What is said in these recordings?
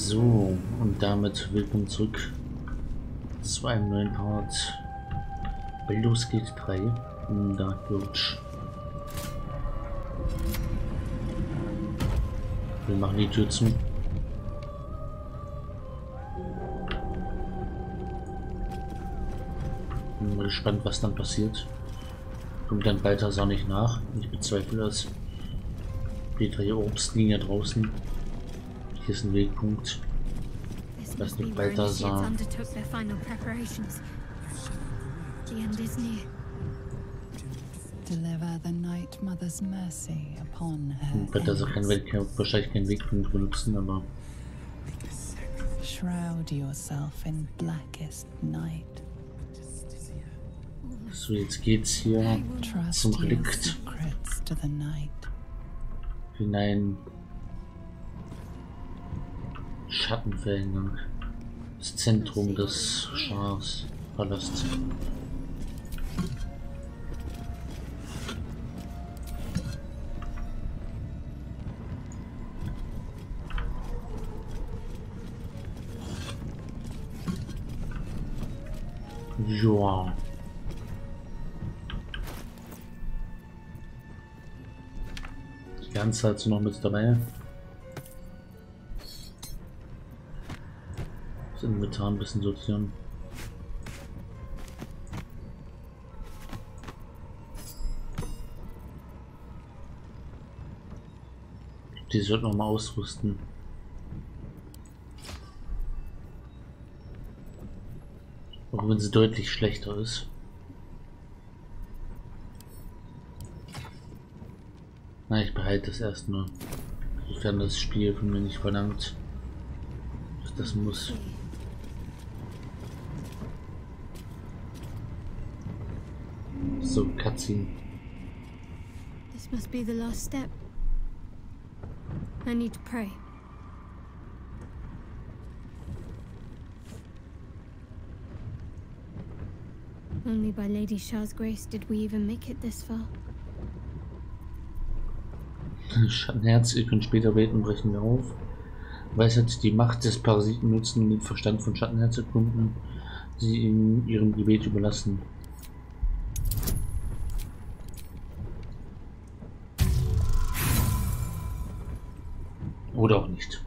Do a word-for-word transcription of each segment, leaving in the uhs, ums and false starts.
So, und damit willkommen zurück zu einem neuen Part. Baldur's Gate drei in Dark Lodge. Wir machen die Tür zu. Bin mal gespannt, was dann passiert. Kommt dann Balthasar nicht nach? Ich bezweifle das. Die drei Obst liegen ja draußen. Hier ist ein Wegpunkt. Das nicht Balthasar. Balthasar kann wahrscheinlich keinen Wegpunkt benutzen, aber. Shroud yourself in blackest night. So, jetzt geht's hier zum Relikt hinein. Schattenverhängung. Das Zentrum des Schars Palast. Joa. Die ganze Zeit noch mit dabei. Das Inventar ein bisschen sortieren. Die sollten wir mal ausrüsten. Auch wenn sie deutlich schlechter ist. Na, ich behalte das erstmal. Sofern das Spiel von mir nicht verlangt, dass das muss. So, Cutscene. This must be the last step. I need to pray. Only by Lady Shah's grace did we even make it this far. Schattenherz, ihr könnt später beten, brechen wir auf. Weisheit, die Macht des Parasiten nutzen und den Verstand von Schattenherz erkunden, sie in ihrem Gebet überlassen. Oder auch nicht.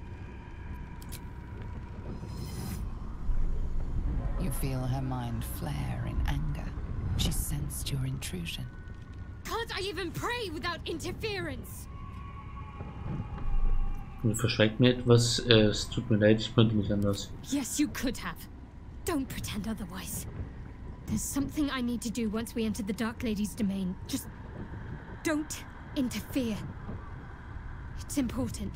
You feel her mind flare in anger. She sensed your intrusion. Can't I even pray without interference? Ihr verschweigt mir etwas. Äh, es tut mir leid, ich konnte nicht anders. Yes, you could have. Don't pretend otherwise. There's something I need to do once we enter the Dark Lady's domain. Just don't interfere. It's important.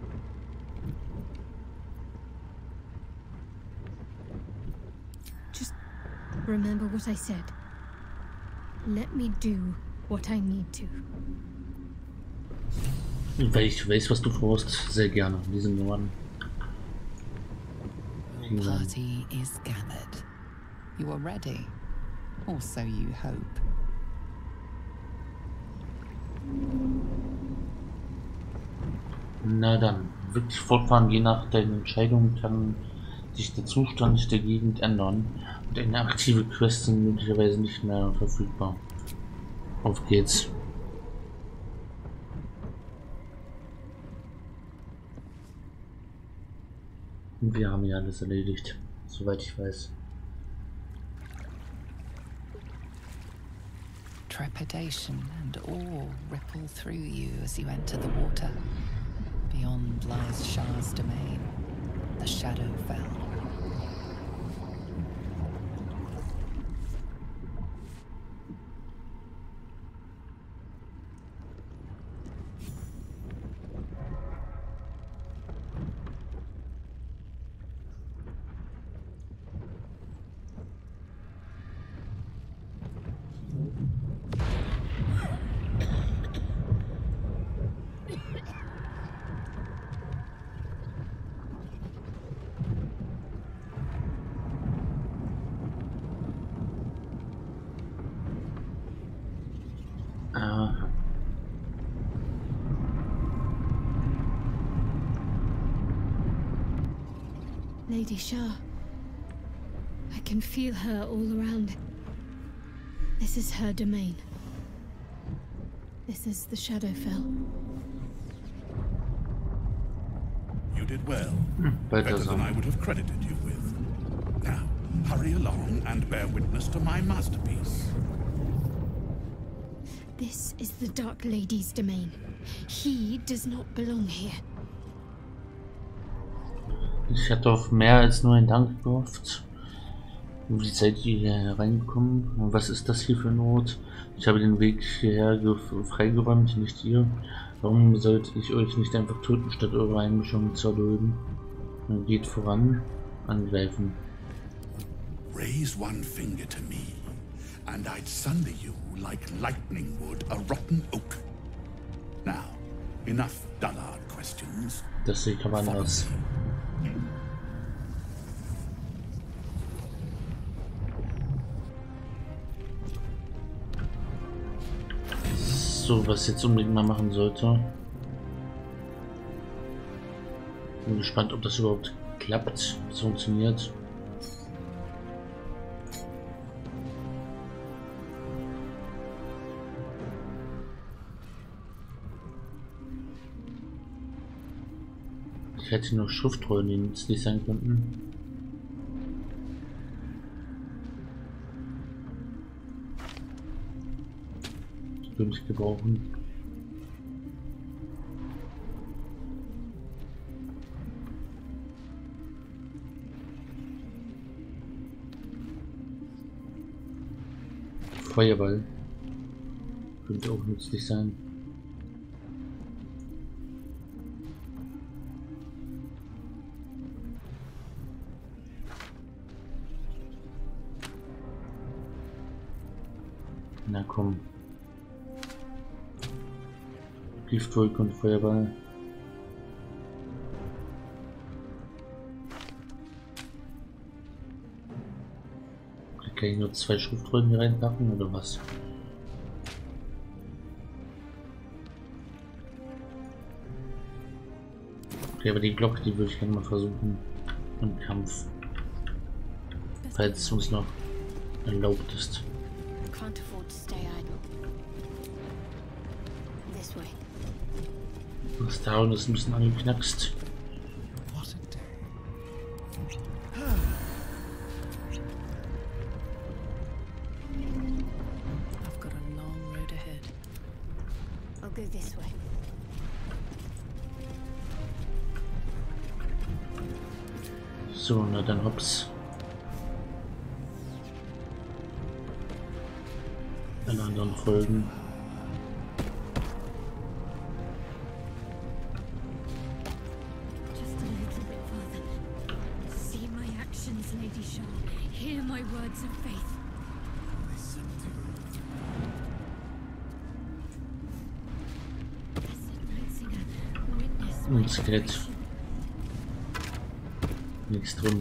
Just remember what I said. Let me do what I need to. Weil ich weiß, was du vorhast, sehr gerne. Diese Nummern. The party is gathered. You are ready, or so you hope. Na dann, wirklich fortfahren, je nach deiner Entscheidung kann sich der Zustand der Gegend ändern und eine aktive Quest sind möglicherweise nicht mehr verfügbar. Auf geht's. Und wir haben ja alles erledigt, soweit ich weiß. Trepidation and awe ripple through you as you enter the water. Beyond lies Shah's domain, the Shadowfell. Lady Shah. I can feel her all around. This is her domain. This is the Shadowfell. You did well. Better Better than I than would have credited you with. Now, hurry along and bear witness to my masterpiece. This is the Dark Lady's domain. He does not belong here. Ich hatte auf mehr als nur einen Dank gehofft. Wie seid ihr hier hereingekommen? Und was ist das hier für ein Ort? Ich habe den Weg hierher freigeräumt, nicht ihr. Warum sollte ich euch nicht einfach töten, statt eure Einmischung zu erdulden? Geht voran, angreifen. Raise one finger to me, and I'd sunder you like lightning would a rotten oak. Now, enough dullard questions. Das sehe ich aber anders. So, was jetzt unbedingt mal machen sollte. Bin gespannt, ob das überhaupt klappt, ob es funktioniert. Ich hätte noch Schriftrollen, die nützlich sein könnten. Die würde ich gebrauchen. Feuerball könnte auch nützlich sein. Na komm. Giftwolke und Feuerball. Kann ich nur zwei Schriftrollen hier reinpacken oder was? Okay, aber die Glocke, die würde ich gerne mal versuchen im Kampf. Falls es uns noch erlaubt ist. Can't afford to stay idle. This way. Das Down ist ein bisschen angeknackst. I've got a long road ahead. I'll go this way. So, na dann hops. Alle anderen folgen. Just a little bit further. See my actions, Lady Shah. Hear my words of faith. Blessed Nightsinger, witness my Ein Skelett. salvation. Nichts drin.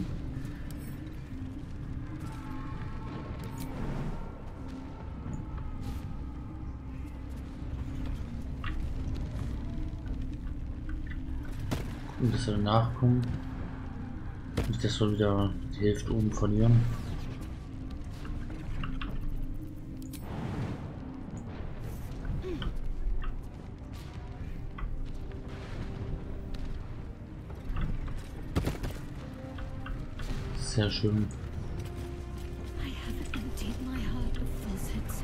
Und dass wir danach kommen. Nicht, dass wir wieder die Hälfte oben verlieren. Sehr schön. I have emptied my heart of falsehoods.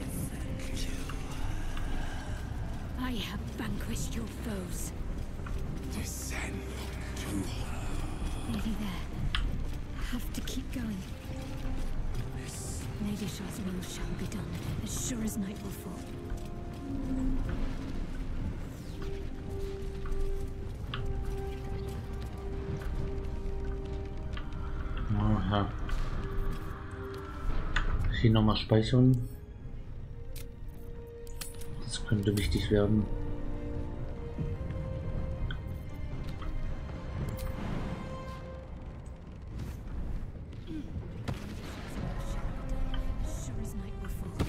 I have vanquished your foes. Descend to Nearly there. Have to keep going. Lady Shah's will shall be done, as sure as night will fall. Aha. Hier nochmal speichern. Das könnte wichtig werden. As sure as night will fall.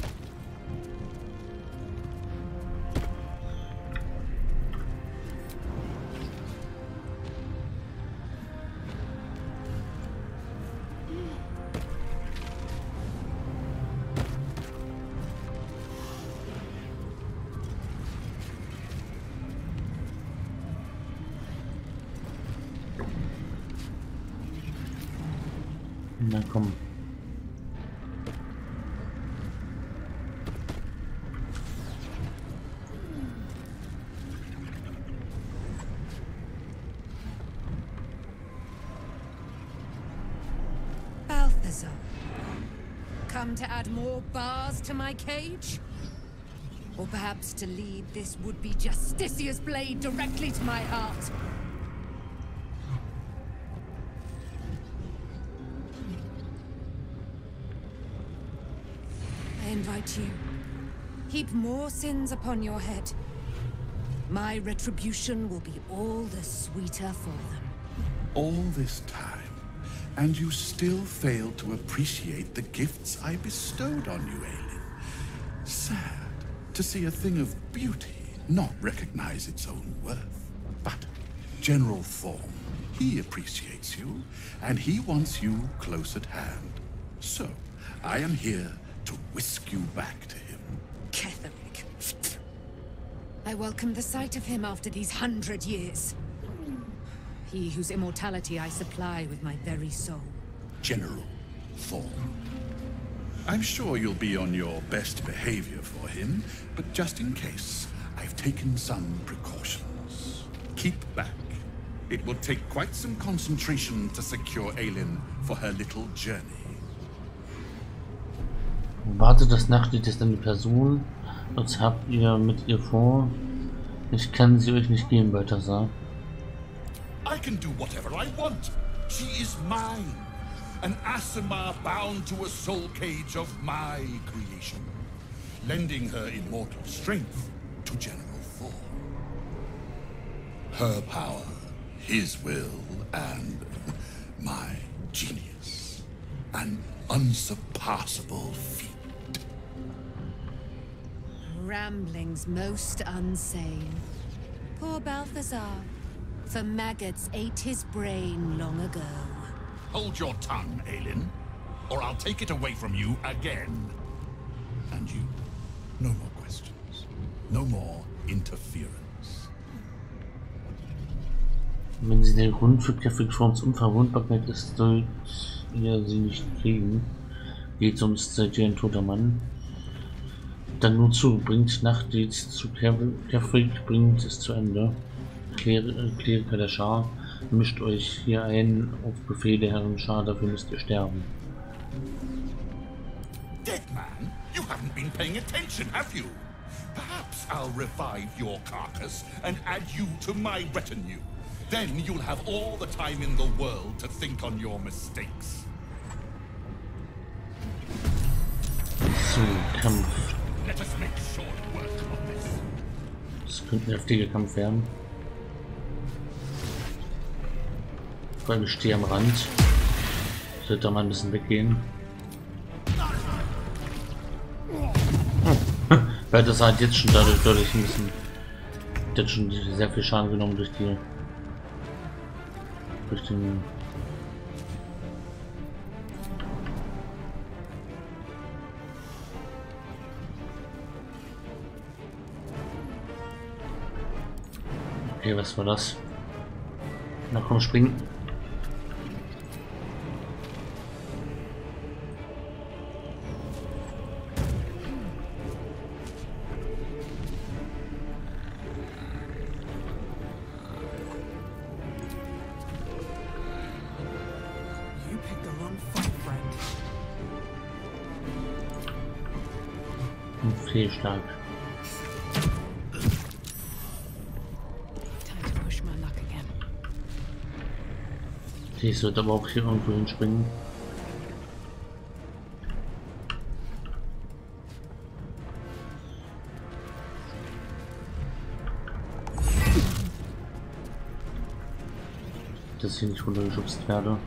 Na komm. Balthazar, come to add more bars to my cage? Or perhaps to lead this would-be Justicia's blade directly to my heart? I invite you. Heap more sins upon your head. My retribution will be all the sweeter for them. All this time, and you still fail to appreciate the gifts I bestowed on you, Aelin. Sad to see a thing of beauty not recognize its own worth. But General Thorm, he appreciates you, and he wants you close at hand. So, I am here to whisk you back to him. Ketheric. I welcome the sight of him after these hundred years. He whose immortality I supply with my very soul. General Thorm. I'm sure you'll be on your best behavior for him, but just in case, I've taken some precautions. Keep back. It will take quite some concentration to secure Aelin for her little journey. Wartet, das Nachtlied ist eine Person. Was habt ihr mit ihr vor? Ich kann sie euch nicht geben, Balthazar. I can do whatever I want. She is mine. An Aasimar bound to a soul cage of my creation, lending her immortal strength to General Thorm. Her power, his will, and my genius. An unsurpassable feat. Ramblings most unsane. Poor Balthazar, for maggots ate his brain long ago. Hold your tongue, Aelin, or I'll take it away from you again. And you, no more questions. No more interference. Wenn sie der Grund für Ketheric Thorms Unverwundbarkeit ist, sollt ihr sie nicht kriegen. Geht sonst seid ihr ein toter Mann. Dann nur zu, bringt Nachtdienst zu Ketheric, bringt es zu Ende. Kleriker der Schar, mischt euch hier ein auf Befehl der Herren Schar, dafür müsst ihr sterben. Dead man, you haven't been paying attention, have you? Perhaps I'll revive your carcass and add you to my retinue. Then you'll have all the time in the world to think on your mistakes. So, Kampf. Let us make short work of this. Das könnte ein heftiger Kampf werden. Vor allem, ich stehe am Rand. Ich sollte da mal ein bisschen weggehen. Oh. Weil das hat jetzt schon dadurch, dadurch ein bisschen. Der hat schon sehr viel Schaden genommen durch die. Durch den. Okay, was war das? Na komm, springen. Fehlschlag. Okay, ich sollte aber auch hier irgendwo hinspringen. Dass ich hier nicht runtergeschubst werde.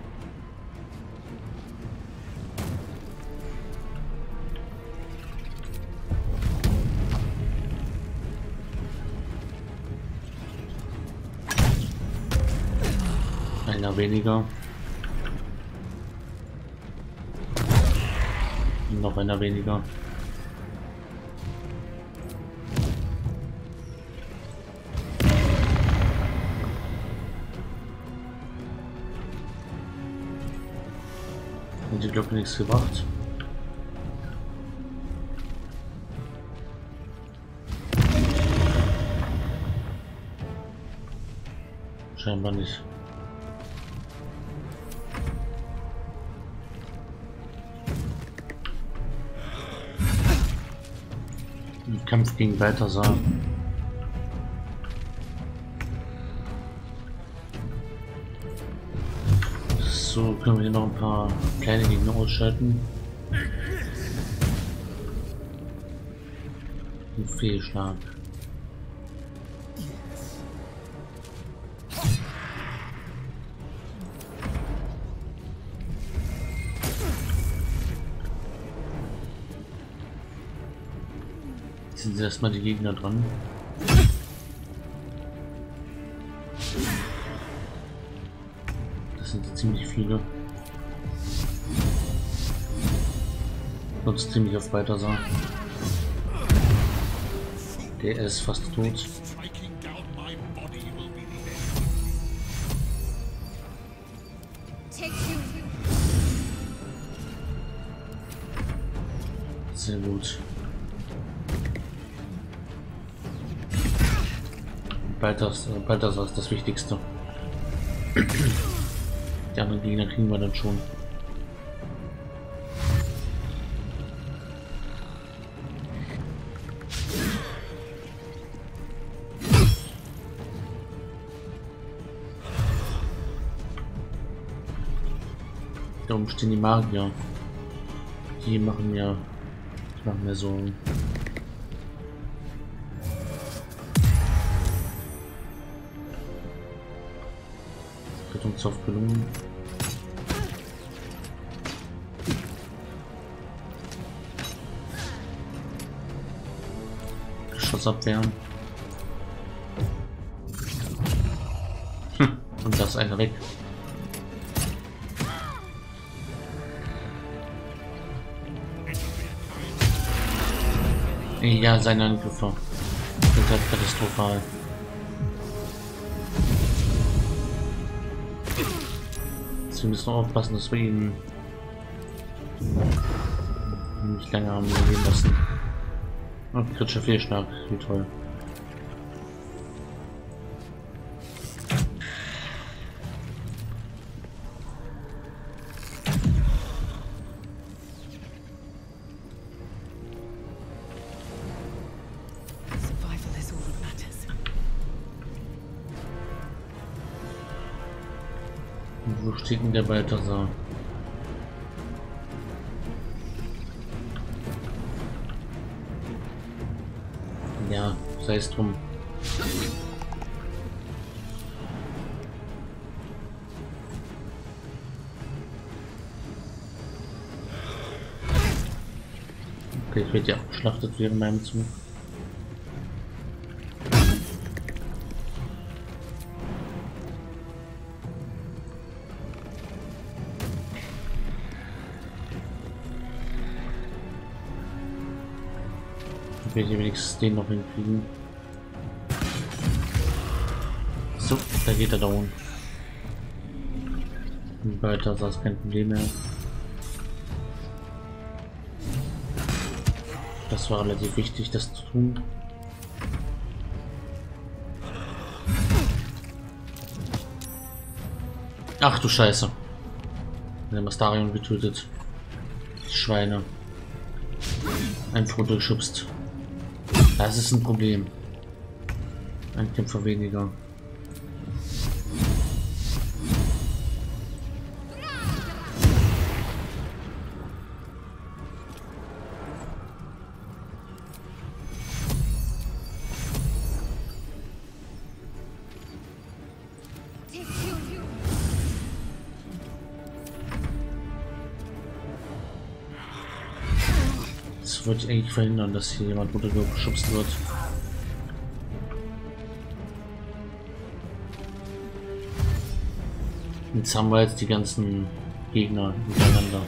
Einer weniger. Noch einer weniger. Und die Glocke nichts gebracht. Scheinbar nicht. Im Kampf gegen Balthasar. So können wir hier noch ein paar kleine Gegner ausschalten. Ein Fehlschlag. Jetzt sind erstmal die Gegner dran. Das sind ziemlich viele. Sonst ziemlich auf Balthasar. Der ist fast tot. Sehr gut. Balthasar, Balthasar ist das Wichtigste. Die anderen Gegner kriegen wir dann schon. Da oben stehen die Magier. Die machen ja, die machen mir so. Rettungsauf gelungen. Geschoss abwehren. Hm, und da ist einer weg. Ja, seine Angriffe sind halt katastrophal. Wir müssen aufpassen, dass wir ihn nicht lange haben leben lassen. Und kritischer Fehlschlag, wie toll. Wo steht denn der Balthasar? Ja, sei es drum. Okay, ich werde ja abgeschlachtet während meinem Zug. Ich werde wenigstens den noch hinkriegen. So, da geht er da unten. Weiter ist das kein Problem mehr. Das war relativ wichtig, das zu tun. Ach du Scheiße. Der Mastarion getötet. Die Schweine. Ein Foto geschubst. Das ist ein Problem. Ein Kämpfer weniger. Das wollte ich eigentlich verhindern, dass hier jemand runtergeschubst wird. Jetzt haben wir jetzt die ganzen Gegner miteinander.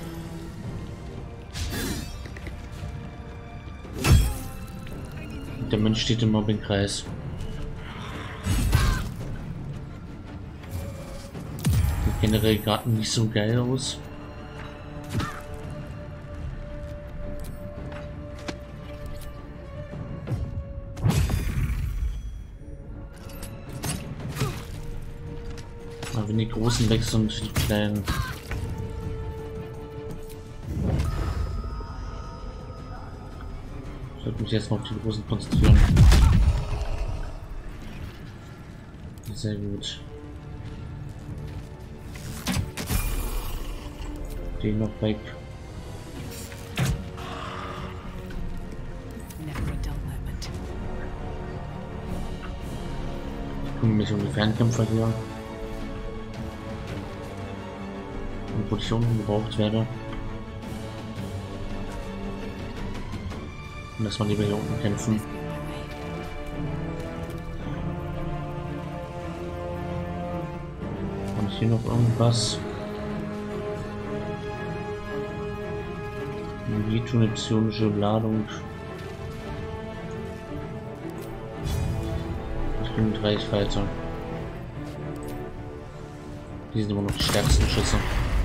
Und der Mensch steht im Mobbingkreis. Sieht generell gerade nicht so geil aus. Aber wenn die Großen weg sind, die Kleinen. Ich sollte mich jetzt noch auf die Großen konzentrieren. Sehr gut. Den noch weg. Kümmere mich um die Fernkämpfer hier. Und wo ich unten gebraucht werde. Und dass wir lieber hier unten kämpfen. Und hier noch irgendwas. Eine psionische Ladung. Ich bin mit Reichweite. Die sind immer noch die stärksten Schüsse.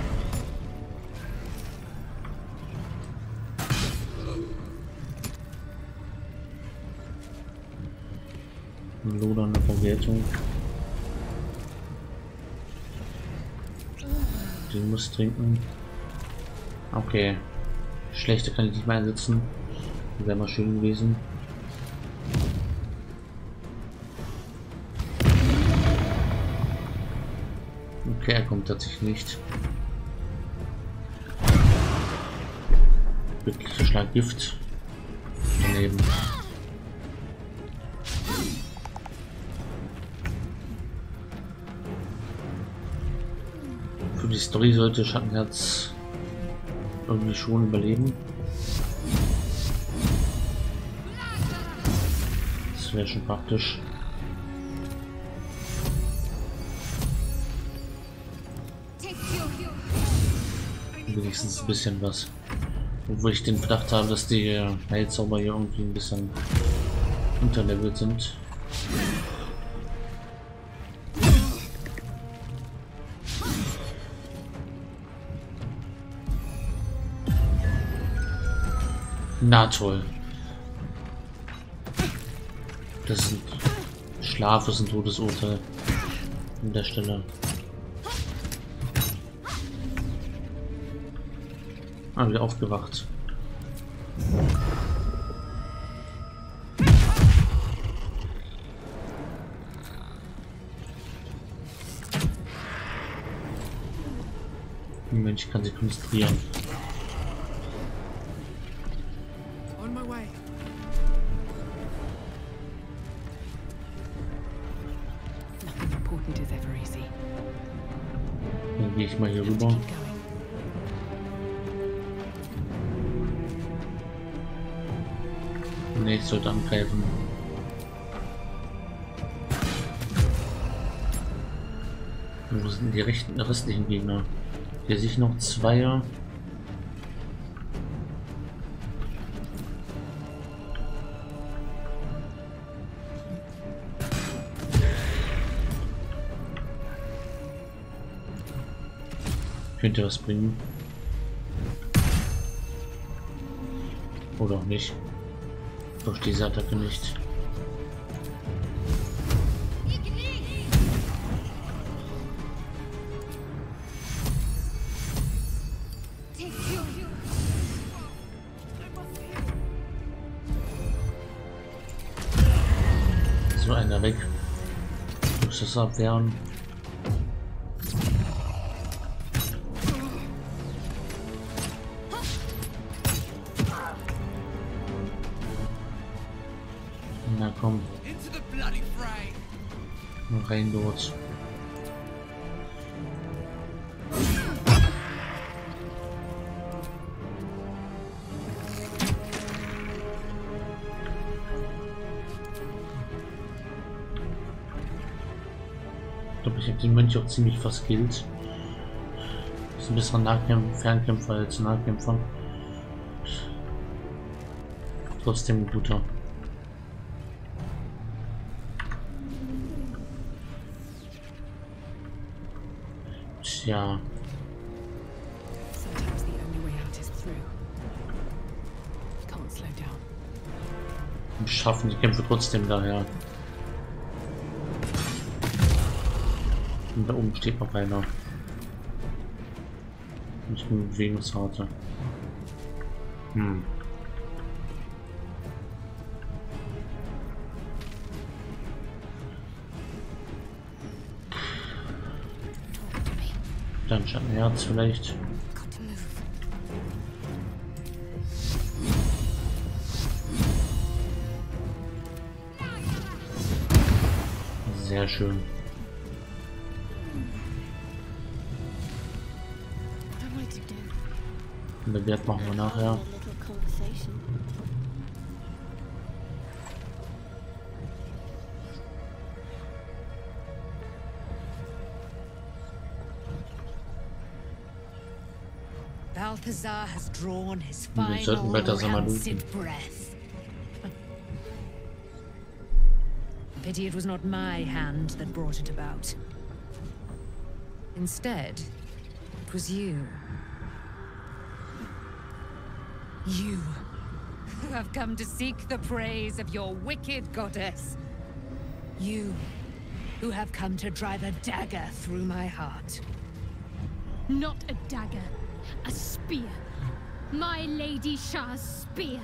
Lodernde Vergeltung. Den muss trinken. Okay. Schlechte kann ich nicht mehr einsetzen. Wäre mal schön gewesen. Okay, er kommt tatsächlich nicht. Wirklicher Schlag Gift. Daneben. Für die Story sollte Schattenherz irgendwie schon überleben. Das wäre schon praktisch. Wenigstens ein bisschen was. Obwohl ich den Verdacht habe, dass die Heilzauber hier irgendwie ein bisschen unterlevelt sind. Na toll. Das ist ein Schlaf, ist ein Todesurteil an der Stelle. Ah, wieder aufgewacht. Mensch, ich kann sich konzentrieren. Dann gehe ich mal hier rüber. Ne, ich sollte angreifen. Wo sind die rechten, restlichen Gegner? Hier sehe ich noch zwei. Könnte was bringen. Oder auch nicht. Durch diese Attacke nicht. So, einer weg. Muss das abwehren. Na komm. Noch rein dort. Ich glaube, ich habe den Mönch auch ziemlich verskillt. Ist ein bisschen Nahkämpfer, Fernkämpfer als Nahkämpfer. Trotzdem ein guter. Ja. Wir schaffen die Kämpfe trotzdem daher. Und da oben steht noch einer. Ich bin Venusrate. Hm. Dann Schattenherz vielleicht. Sehr schön. Und den Wert machen wir nachher. Balthazar has drawn his Wir sollten final weiter Samaluten. rancid breath. Pity it was not my hand that brought it about. Instead, it was you. You, who have come to seek the praise of your wicked goddess. You, who have come to drive a dagger through my heart. Not a dagger, a spear. My Lady Shah's spear.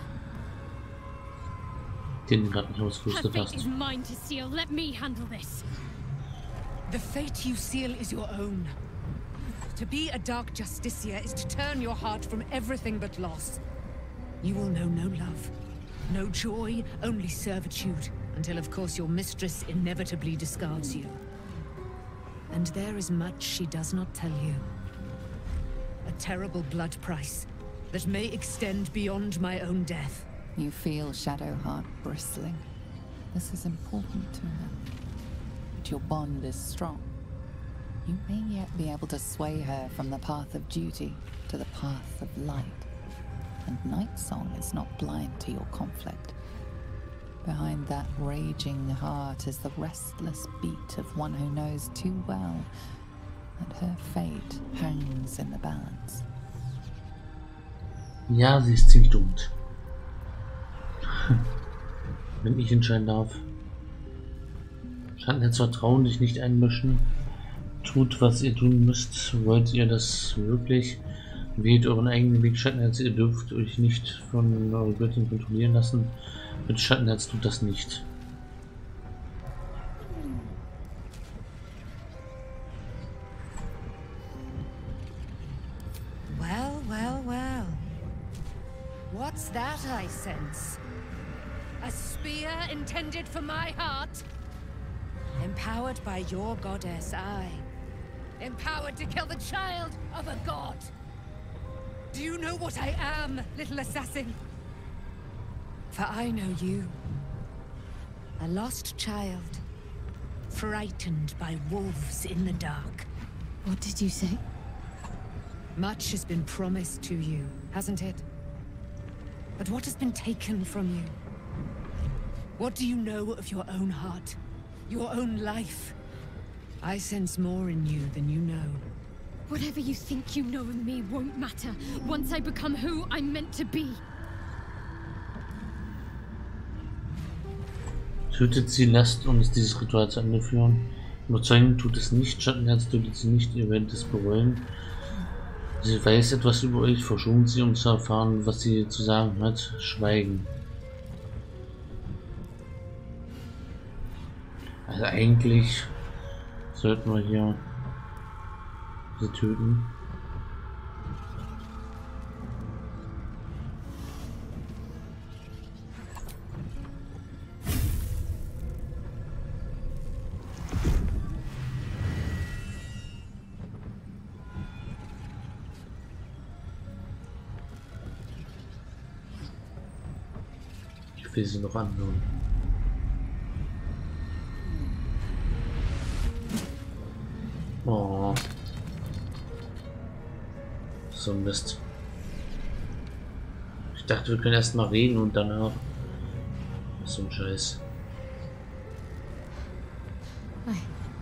Den gerade nicht Her ausgerüstet fate hast. is mine to seal. Let me handle this. The fate you seal is your own. To be a Dark Justiciar is to turn your heart from everything but loss. You will know no love, no joy, only servitude, until of course your mistress inevitably discards you. And there is much she does not tell you. A terrible blood price that may extend beyond my own death. You feel Shadowheart bristling. This is important to her. But your bond is strong. You may yet be able to sway her from the path of duty to the path of light. And Nightsong is not blind to your conflict. Behind that raging heart is the restless beat of one who knows too well that her fate hangs in the balance. Ja, sie ist ziemlich dumm. Wenn ich entscheiden darf. Schattenherz Vertrauen, dich nicht einmischen. Tut, was ihr tun müsst. Wollt ihr das wirklich? Wählt euren eigenen Weg, Schattenherz. Ihr dürft euch nicht von eurer Göttin kontrollieren lassen. Mit Schattenherz tut das nicht. Well, well, well. What's that I sense? A spear intended for my heart? Empowered by your goddess, I. Empowered to kill the child of a god. Do you know what I am, little assassin? For I know you. A lost child. Frightened by wolves in the dark. What did you say? Much has been promised to you, hasn't it? But what has been taken from you? What do you know of your own heart? Your own life? I sense more in you than you know. Whatever you think you know of me won't matter once I become who I'm meant to be. Tötet sie, lasst uns dieses Ritual zu Ende führen. Überzeugen tut es nicht, Schattenherz tötet sie nicht, ihr werdet es bereuen. Sie weiß etwas über euch, verschont sie, um zu erfahren, was sie zu sagen hat. Schweigen. Also eigentlich sollten wir hier sie töten. Ich will sie noch anhören. Oh. So Mist. Ich dachte, wir können erst mal reden und danach. So ein Scheiß. I...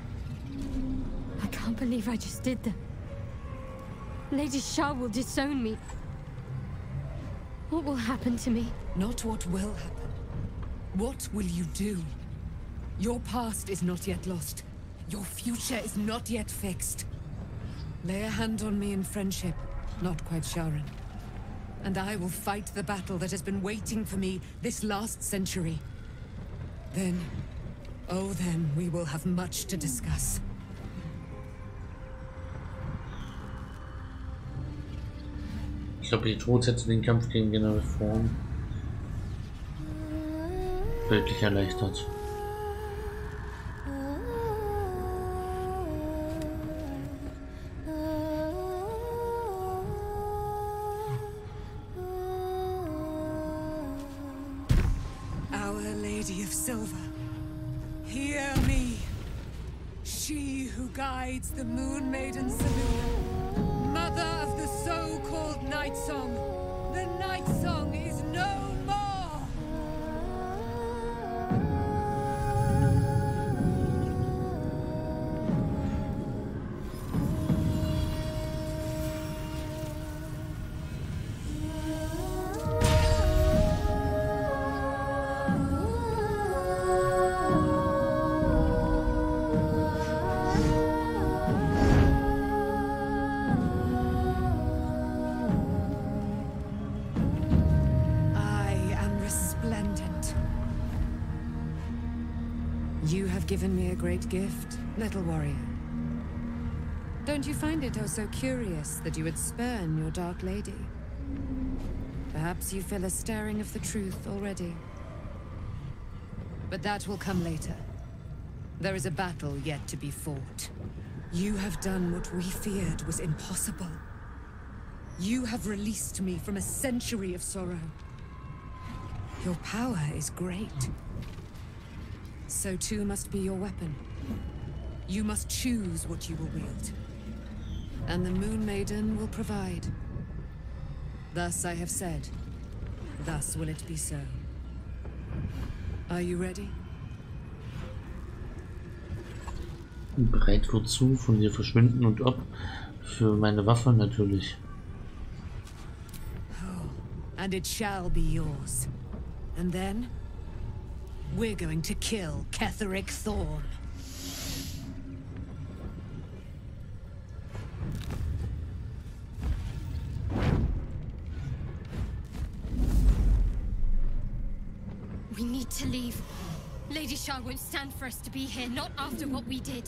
I can't believe I just did that. Lady Shah will disown me. What will happen to me? Not what will happen. What will you do? Your past is not yet lost. Your future is not yet fixed. Lay a hand on me in friendship, not quite Sharon. And I will fight the battle that has been waiting for me this last century. Then, oh then, we will have much to discuss. Ich glaube, die Tod hätte den Kampf gegen General Thrawn deutlich erleichtert. Our Lady of Silver, hear me. She who guides the Moon Maiden Selûne, mother of the so-called Night Song. The Night Song is no more! You have given me a great gift, little warrior. Don't you find it oh so curious that you would spurn your Dark Lady? Perhaps you feel a stirring of the truth already. But that will come later. There is a battle yet to be fought. You have done what we feared was impossible. You have released me from a century of sorrow. Your power is great. So too must be your weapon. You must choose what you will wield. And the Moon Maiden will provide. Thus I have said. Thus will it be so. Are you ready? Bereit wozu? Von dir verschwinden und ob? Für meine Waffe natürlich. Oh, and it shall be yours. And then? We're going to kill Ketheric Thorn. We need to leave. Lady Shar won't stand for us to be here, not after what we did.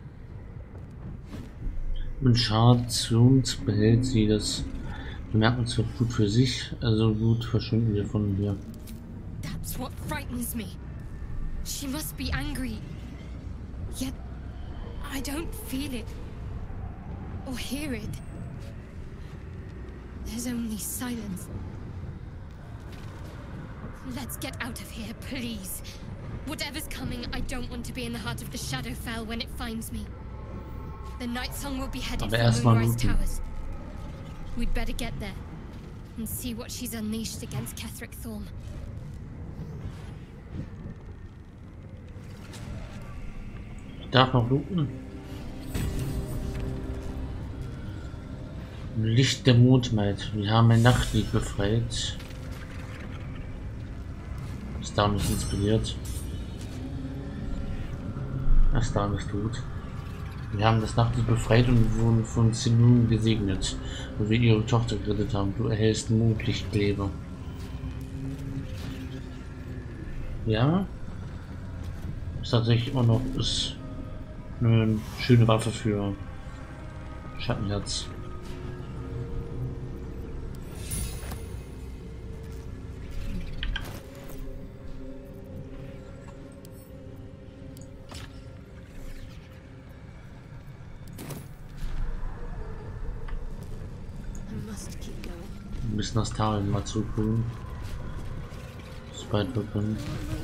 Und Schadens behält sie das bemerkenswert gut für sich, also gut verschwinden wir von hier. That's what frightens me. She must be angry. Yet, I don't feel it. Or hear it. There's only silence. Let's get out of here, please. Whatever's coming, I don't want to be in the heart of the Shadowfell when it finds me. The Night Song will be headed for Moonrise Towers. We'd better get there and see what she's unleashed against Ketheric Thorn. Darf noch looten. Licht der Mondmaid. Wir haben ein Nachtlied befreit. Ist da nicht inspiriert. Was da ist gut. Wir haben das Nachtlied befreit und wurden von Selûne gesegnet, wo wir ihre Tochter gerettet haben. Du erhältst Mondlichtkleber. Ja. Ist tatsächlich auch noch ist eine schöne Waffe für Schattenherz. Ein bisschen das Tal mal zurückholen. Sobald wir können.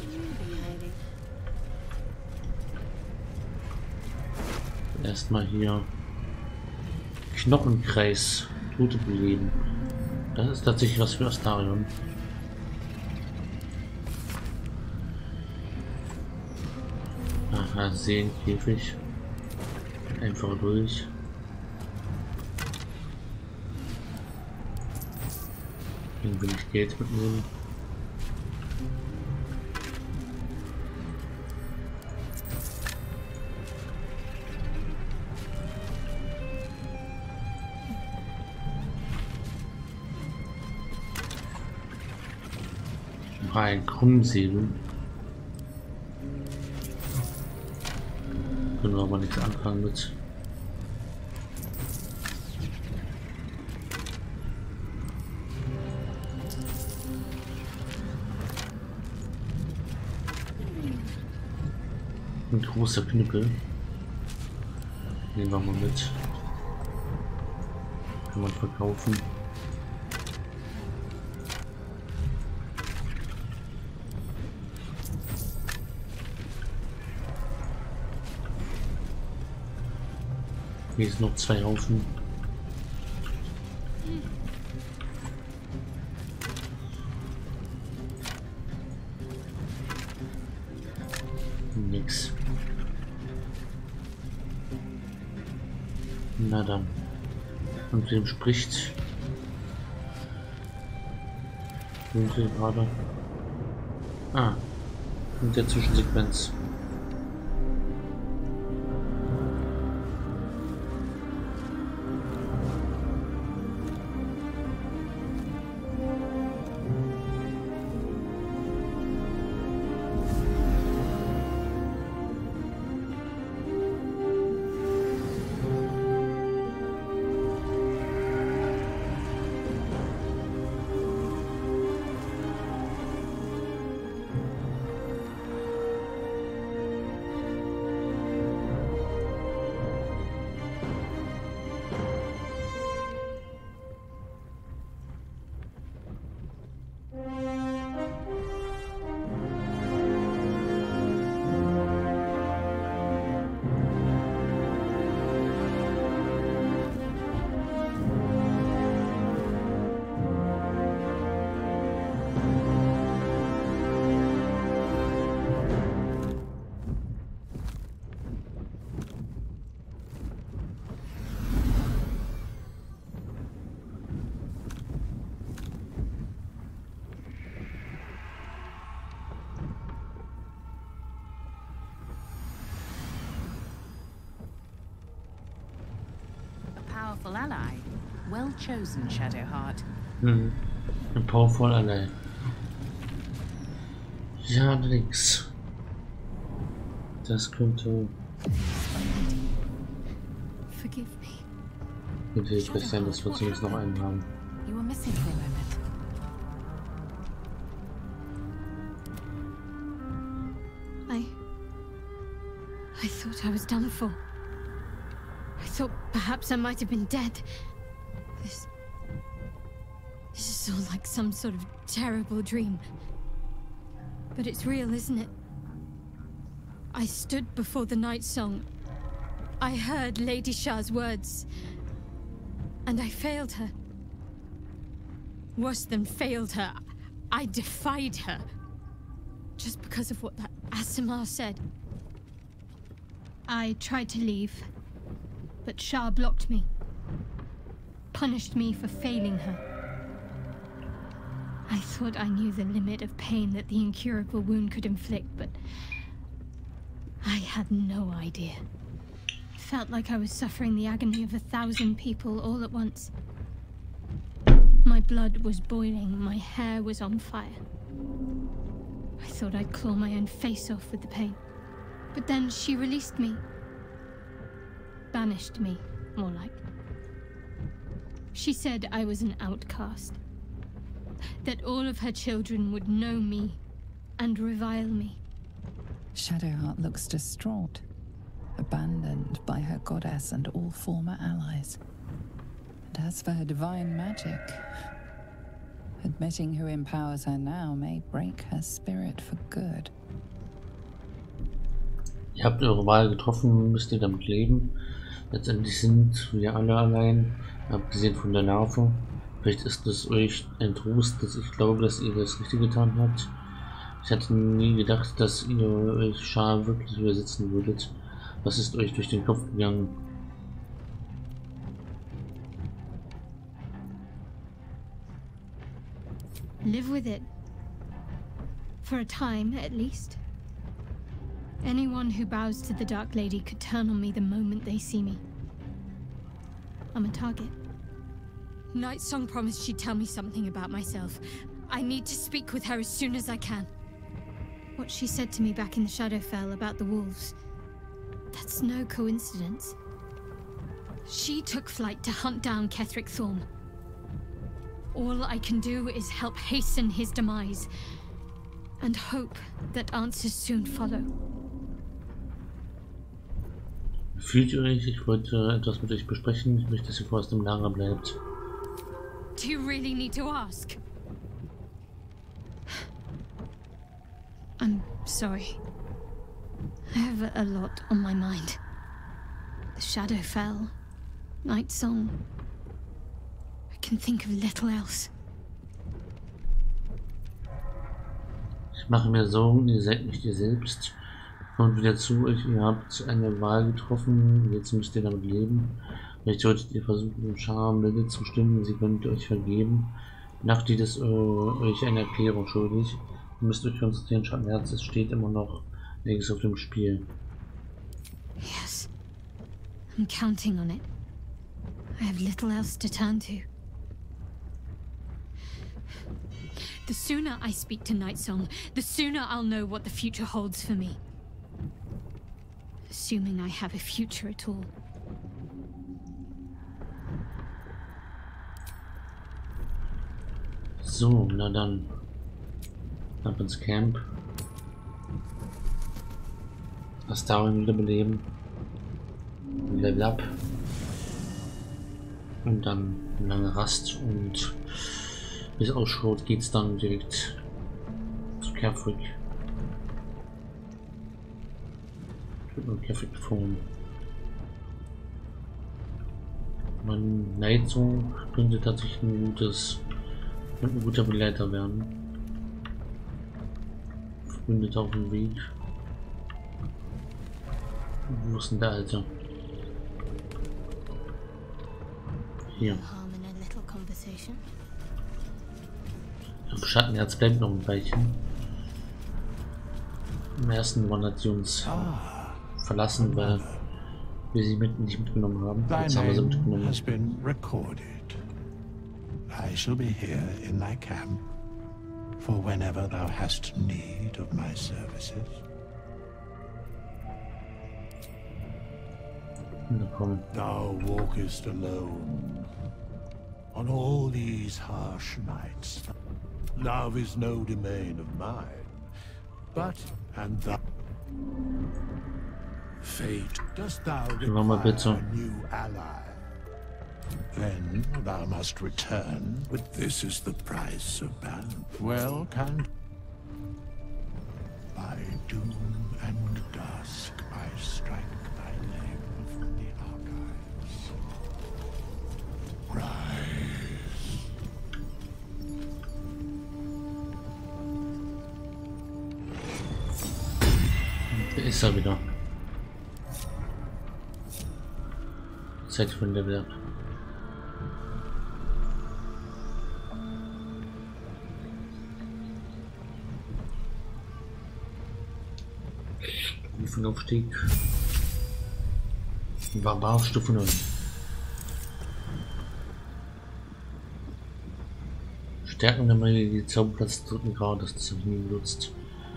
Erstmal hier Knochenkreis, Tote beleben. Das ist tatsächlich was für Astarion. Aha, Seenkäfig. Einfach durch. Dann will ich Geld mitnehmen. Ah, ein Krummsäbel. Können wir aber nichts anfangen mit. Ein großer Knüppel. Nehmen wir mal mit. Kann man verkaufen. Hier sind noch zwei Haufen. Nix. Na dann. Und wem spricht? Sind wir gerade? Ah. In der Zwischensequenz. Powerful ally. Well chosen, Shadowheart. Hm. Ein powerful ally. Ja, nix. Das könnte. Forgive me. Könnte hilfreich sein, dass wir zumindest noch einen haben. You were missing for a moment. I... I thought I was done for. I thought perhaps I might have been dead. This... This is all like some sort of terrible dream. But it's real, isn't it? I stood before the night song. I heard Lady Shah's words. And I failed her. Worse than failed her, I defied her. Just because of what that Aasimar said. I tried to leave, but Shah blocked me. Punished me for failing her. I thought I knew the limit of pain that the incurable wound could inflict, but I had no idea. It felt like I was suffering the agony of a thousand people all at once. My blood was boiling, my hair was on fire. I thought I'd claw my own face off with the pain. But then she released me. Banished me, more like. She said I was an outcast. That all of her children would know me and revile me. Shadowheart looks distraught, abandoned by her goddess and all former allies. And as for her divine magic, admitting who empowers her now may break her spirit for good. Ihr habt eure Wahl getroffen, müsst ihr damit leben. Letztendlich sind wir alle allein, abgesehen von der Larve. Vielleicht ist es euch ein Trost, dass ich glaube, dass ihr das Richtige getan habt. Ich hatte nie gedacht, dass ihr euch Shah wirklich übersetzen würdet. Was ist euch durch den Kopf gegangen? Live with it. For a time, at least. Anyone who bows to the Dark Lady could turn on me the moment they see me. I'm a target. Nightsong promised she'd tell me something about myself. I need to speak with her as soon as I can. What she said to me back in the Shadowfell about the wolves, that's no coincidence. She took flight to hunt down Ketheric Thorm. All I can do is help hasten his demise, and hope that answers soon follow. Fühlt ihr euch? Ich wollte etwas mit euch besprechen. Ich möchte, dass ihr vorerst im Lager bleibt. Do you really need to ask? I'm sorry. I have a lot on my mind. The Shadowfell, Night Song. I can think of little else. Ich mache mir Sorgen, ihr seid nicht ihr selbst. Kommt wieder zu euch, ihr habt eine Wahl getroffen, jetzt müsst ihr damit leben. Vielleicht solltet ihr versuchen, dem Charme Lilith zu stimmen, sie könnte euch vergeben. Nachtet ist äh, euch eine Erklärung schuldig. Ihr müsst euch konzentrieren, Schattenherz, es steht immer noch nichts auf dem Spiel. Yes, I'm counting on it. I have little else to turn to. The sooner I speak to Nightsong, the sooner I'll know what the future holds for me. Assuming I have a future at all. So, na dann. Ab ins Camp. Das Darwin wieder beleben. Level up. Und dann eine lange Rast und wie es ausschaut, geht es dann direkt zu Ketheric. Nur Ketheric Thorm. Mein Nightsong könnte tatsächlich ein gutes, ein guter Begleiter werden. Verbündet auf dem Weg. Wo ist denn der Alte? Hier. Am Schattenherz bleibt noch ein Weilchen. Im ersten Wandert sie uns verlassen, weil wir sie mit nicht mitgenommen haben. Jetzt haben wir sie mitgenommen. Has been recorded. I shall be here in thy camp for whenever thou hast need of my services. Na komm. Thou walkest alone on all these harsh nights. Love is no domain of mine, but and thou fate dost thou require a new ally? Then thou must return, but this is the price of balance. Well, can by doom and dusk I strike thy name from the archives. Rise. Da ist er wieder. Zeit für ein Level up. Aufstieg. Barbar Stufe neun. Stärken der Magie, die Zauberplatz dritten Grades, das habe ich nie benutzt.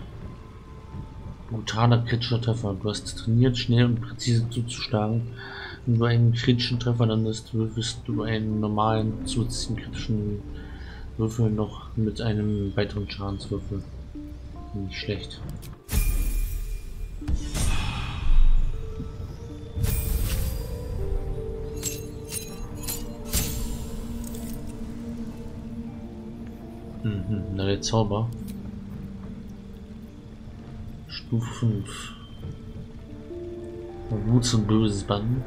Brutaler kritischer Treffer. Du hast trainiert, schnell und präzise zuzuschlagen. Wenn du einen kritischen Treffer landest, würfelst du einen normalen zusätzlichen kritischen Würfel noch mit einem weiteren Schadenswürfel. Nicht schlecht. Mhm, neuer Zauber. Stufe fünf. Wut zum böses Bann.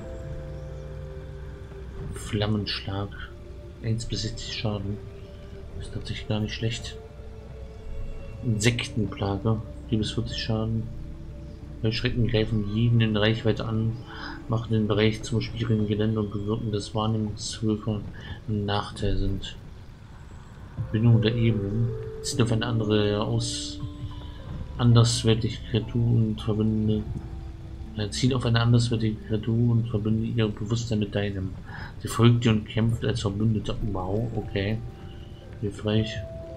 Flammenschlag. eins bis sechzig Schaden. Ist tatsächlich gar nicht schlecht. Insektenplage. vier bis vierzig Schaden. Heuschrecken greifen jeden in Reichweite an, machen den Bereich zum schwierigen Gelände und bewirken, dass Wahrnehmungswürfe ein Nachteil sind. Bindung der Ebenen. Zieht auf eine andere aus anderswertige Kreatur und verbinde äh, zieht auf eine anderswertige Kreatur und verbinde ihr Bewusstsein mit deinem. Sie folgt dir und kämpft als Verbündeter. Wow, okay. Hilfreich.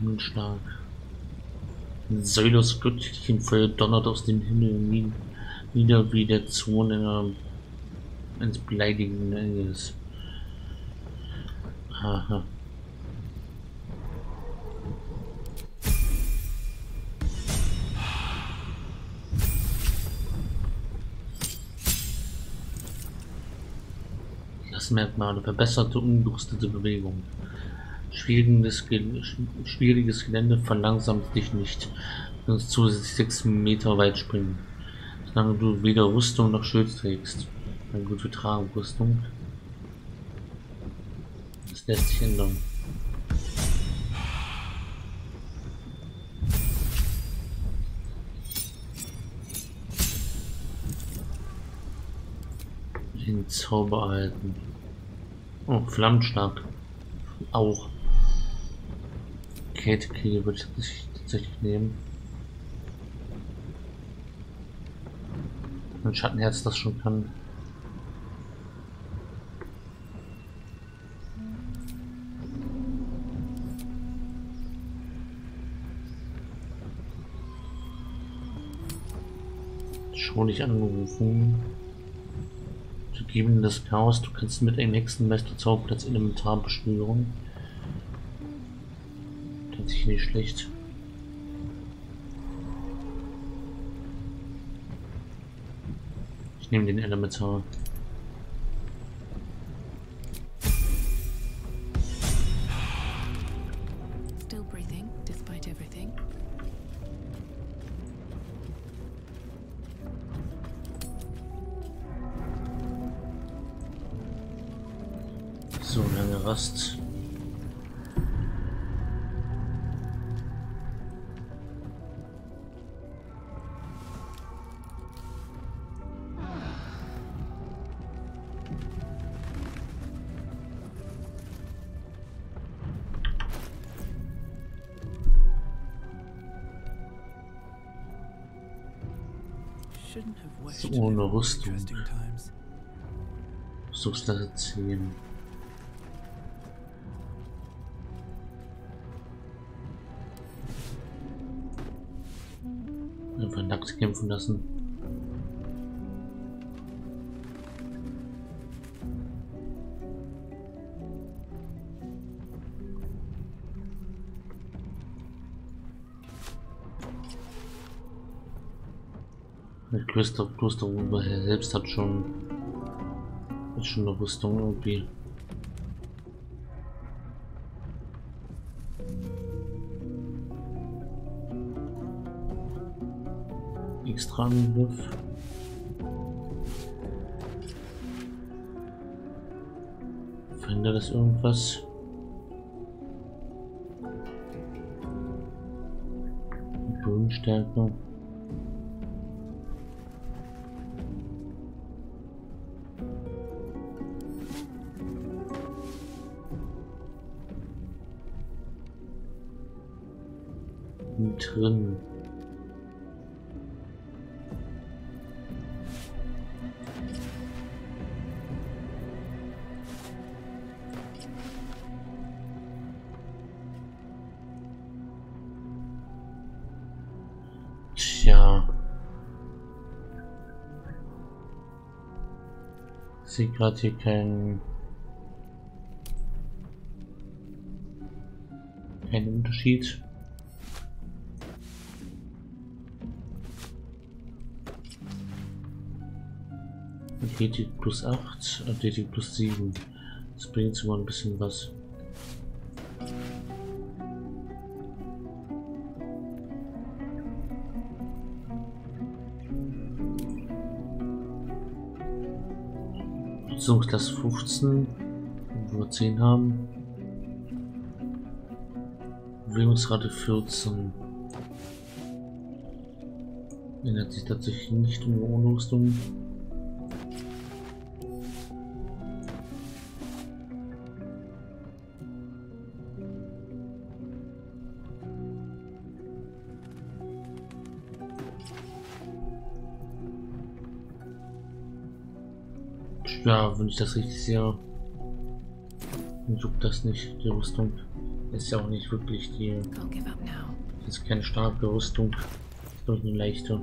Himmelsschlag. Ein Säule aus göttlichem Feuer donnert aus dem Himmel nie, nieder wie der Zorn einer, eines beleidigenden Engels. Aha. Merkmale: verbesserte, ungerüstete Bewegung. Schwieriges, Gel schwieriges Gelände verlangsamt dich nicht. Du kannst zusätzlich sechs Meter weit springen, solange du weder Rüstung noch Schild trägst. Eine gute Tragenrüstung. Das lässt sich ändern. Den Zauber erhalten. Oh, Flammenschlag. Auch. Kältekriege würde ich tatsächlich nehmen. Ein Schattenherz das schon kann. Schon nicht angerufen. Geben das Chaos, du kannst mit einem Hexenmeister Zauberplatz elementar beschwören. Tatsächlich nicht schlecht. Ich nehme den Elementar. Still breathing despite everything. So lange Rast. So ohne Rüstung. Rüstungsklasse zehn. Einfach nackt kämpfen lassen. Der Kloster, Klosterruhe selbst hat schon, ist schon eine Rüstung irgendwie. Extra Angriff. Verändert das irgendwas? Bodenstärke. Drin. Tja. Ich sehe gerade hier keinen keinen Unterschied. Athletik plus acht, Athletik plus sieben. Das bringt sogar ein bisschen was. Rüstungsklasse fünfzehn, wo wir zehn haben. Bewegungsrate vierzehn. Ändert sich tatsächlich nicht um ohne Rüstung. Ja, wenn ich das richtig sehe, juckt das nicht, die Rüstung. Ist ja auch nicht wirklich die. Can't give up now. Ist keine starke Rüstung. Ist doch eine leichte.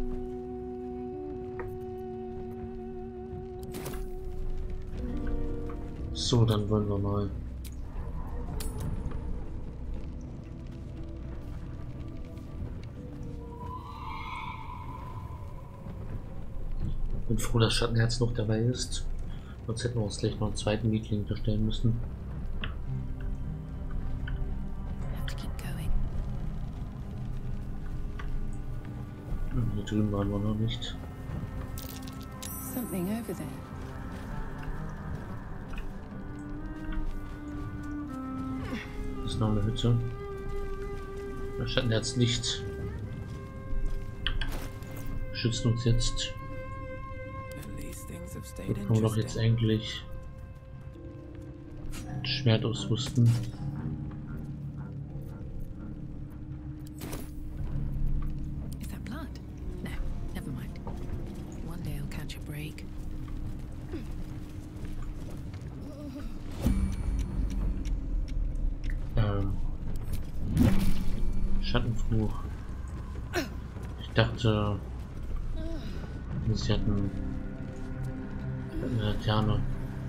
So, dann wollen wir mal. Bin froh, dass Schattenherz noch dabei ist. Sonst hätten wir uns gleich noch einen zweiten Mietling erstellen müssen. Have to keep going. Und hier drüben waren wir noch nicht. Something over there. Das ist noch eine Hütte. Das Schattenherz nicht. Schützt uns jetzt. Wir können doch jetzt eigentlich ein Schwert ausrüsten. Is that blood? No, never mind. One day I'll catch a break. Ähm. Schattenfluch. Ich dachte, sie hatten eine Laterne.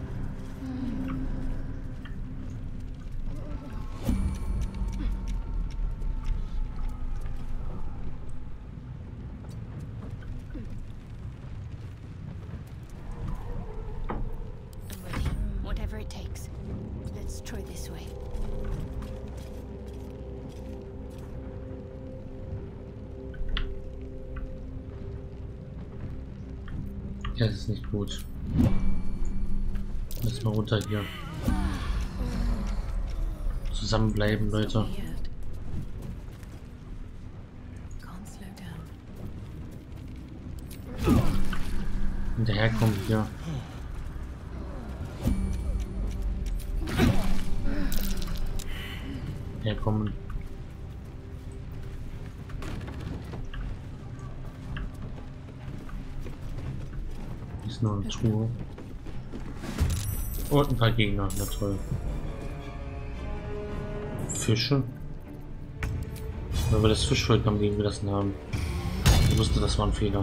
I'm ready. Whatever it takes. Let's try this way. Ja, das ist nicht gut. Lass mal runter hier. Zusammenbleiben, Leute. Weird. Can't slow down. Hinterherkommen hier. Herkommen. Ist nur eine Truhe. Und ein paar Gegner, na toll. Fische. Weil wir das Fischvolk am Leben gelassen haben. Ich wusste, das war ein Fehler.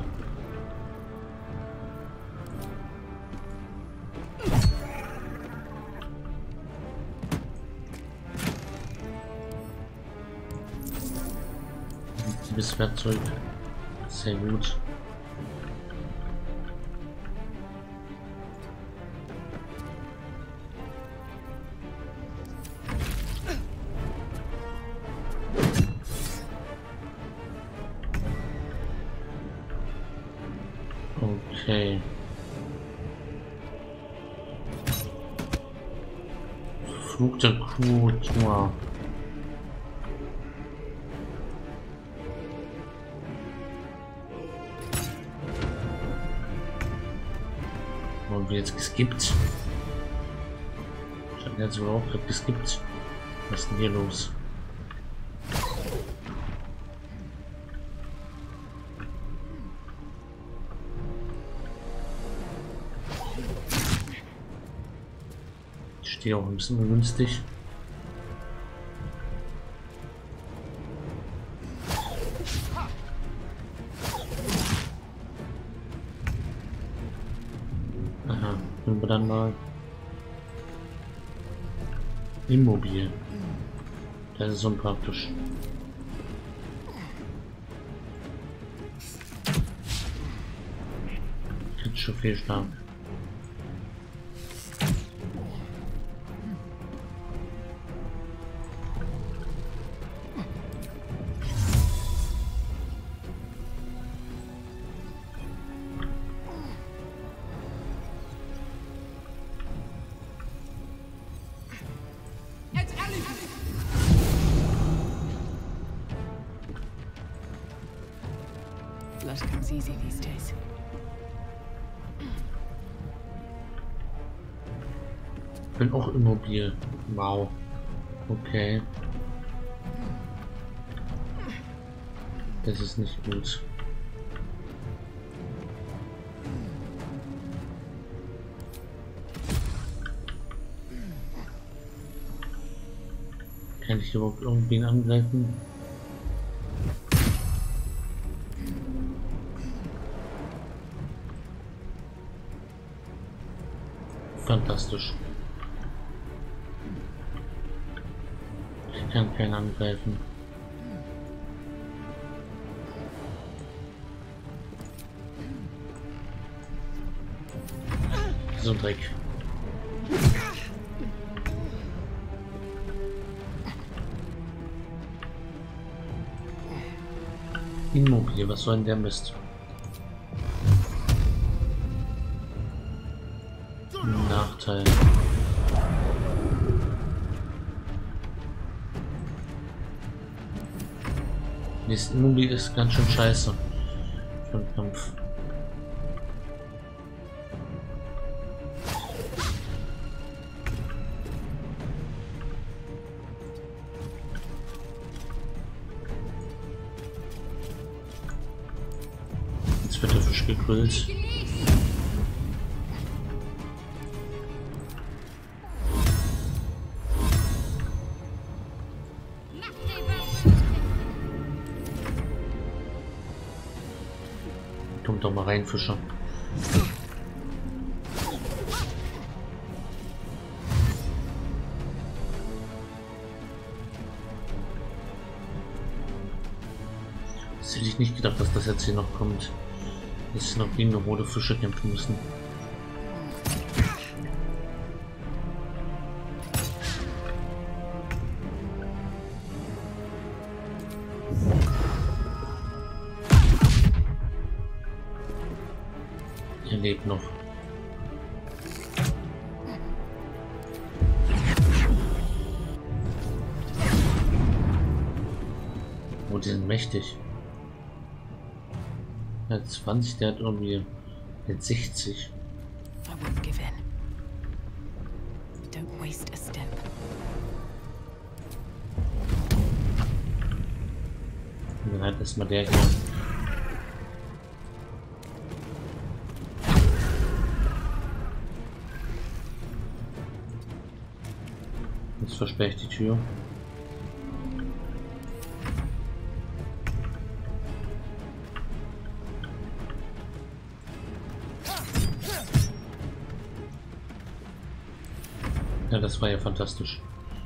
Das Werkzeug. Sehr gut. Okay. Flug der Kultur. Haben wir jetzt geskippt? Ich habe jetzt überhaupt gerade geskippt. Was ist denn hier los? Ich stehe auch ein bisschen ungünstig. Aha, nehmen wir dann mal immobil. Das ist unpraktisch. Kritischer Fehlschlag. Blood comes easy these days. Bin auch immobil. Wow. Okay. Das ist nicht gut. Kann ich überhaupt irgendwen angreifen? Fantastisch. Ich kann keinen angreifen. So ein Dreck. Immobilie, was soll denn der Mist? Nachteil. Das Immobilie ist ganz schön scheiße für den Kampf. Jetzt wird der Fisch gegrillt. Kommt doch mal rein, Fischer. Das hätte ich nicht gedacht, dass das jetzt hier noch kommt. Dass noch gegen eine rote Fische kämpfen müssen. Er lebt noch. Oh, die sind mächtig. Er hat zwanzig, der hat irgendwie mit sechzig. I won't give in. Don't waste a step. Und dann halt erstmal der hier. Jetzt versperre ich die Tür. Ja, das war ja fantastisch.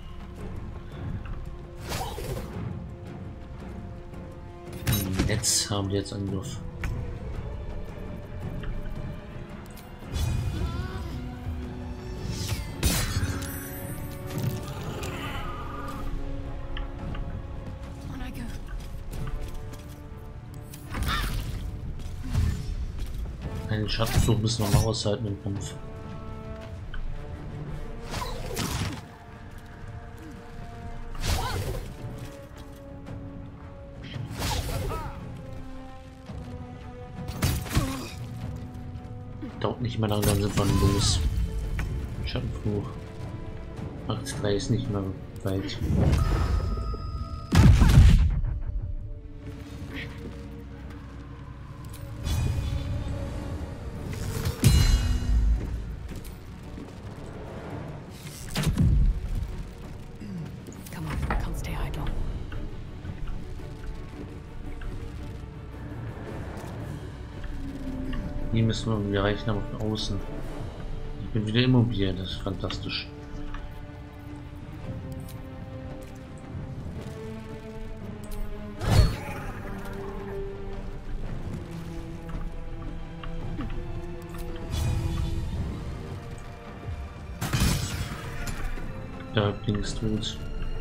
Netz haben wir jetzt Angriff. Einen Schattenfluch müssen wir mal aushalten im Kampf. Dauert nicht mehr lang, dann sind wir los. Schattenfluch. Macht drei ist nicht mehr weit. Come on, I can't stay idle. Hier müssen wir, wir reichen aber von außen. Ich bin wieder immobil, das ist fantastisch. Der Häuptling ist tot.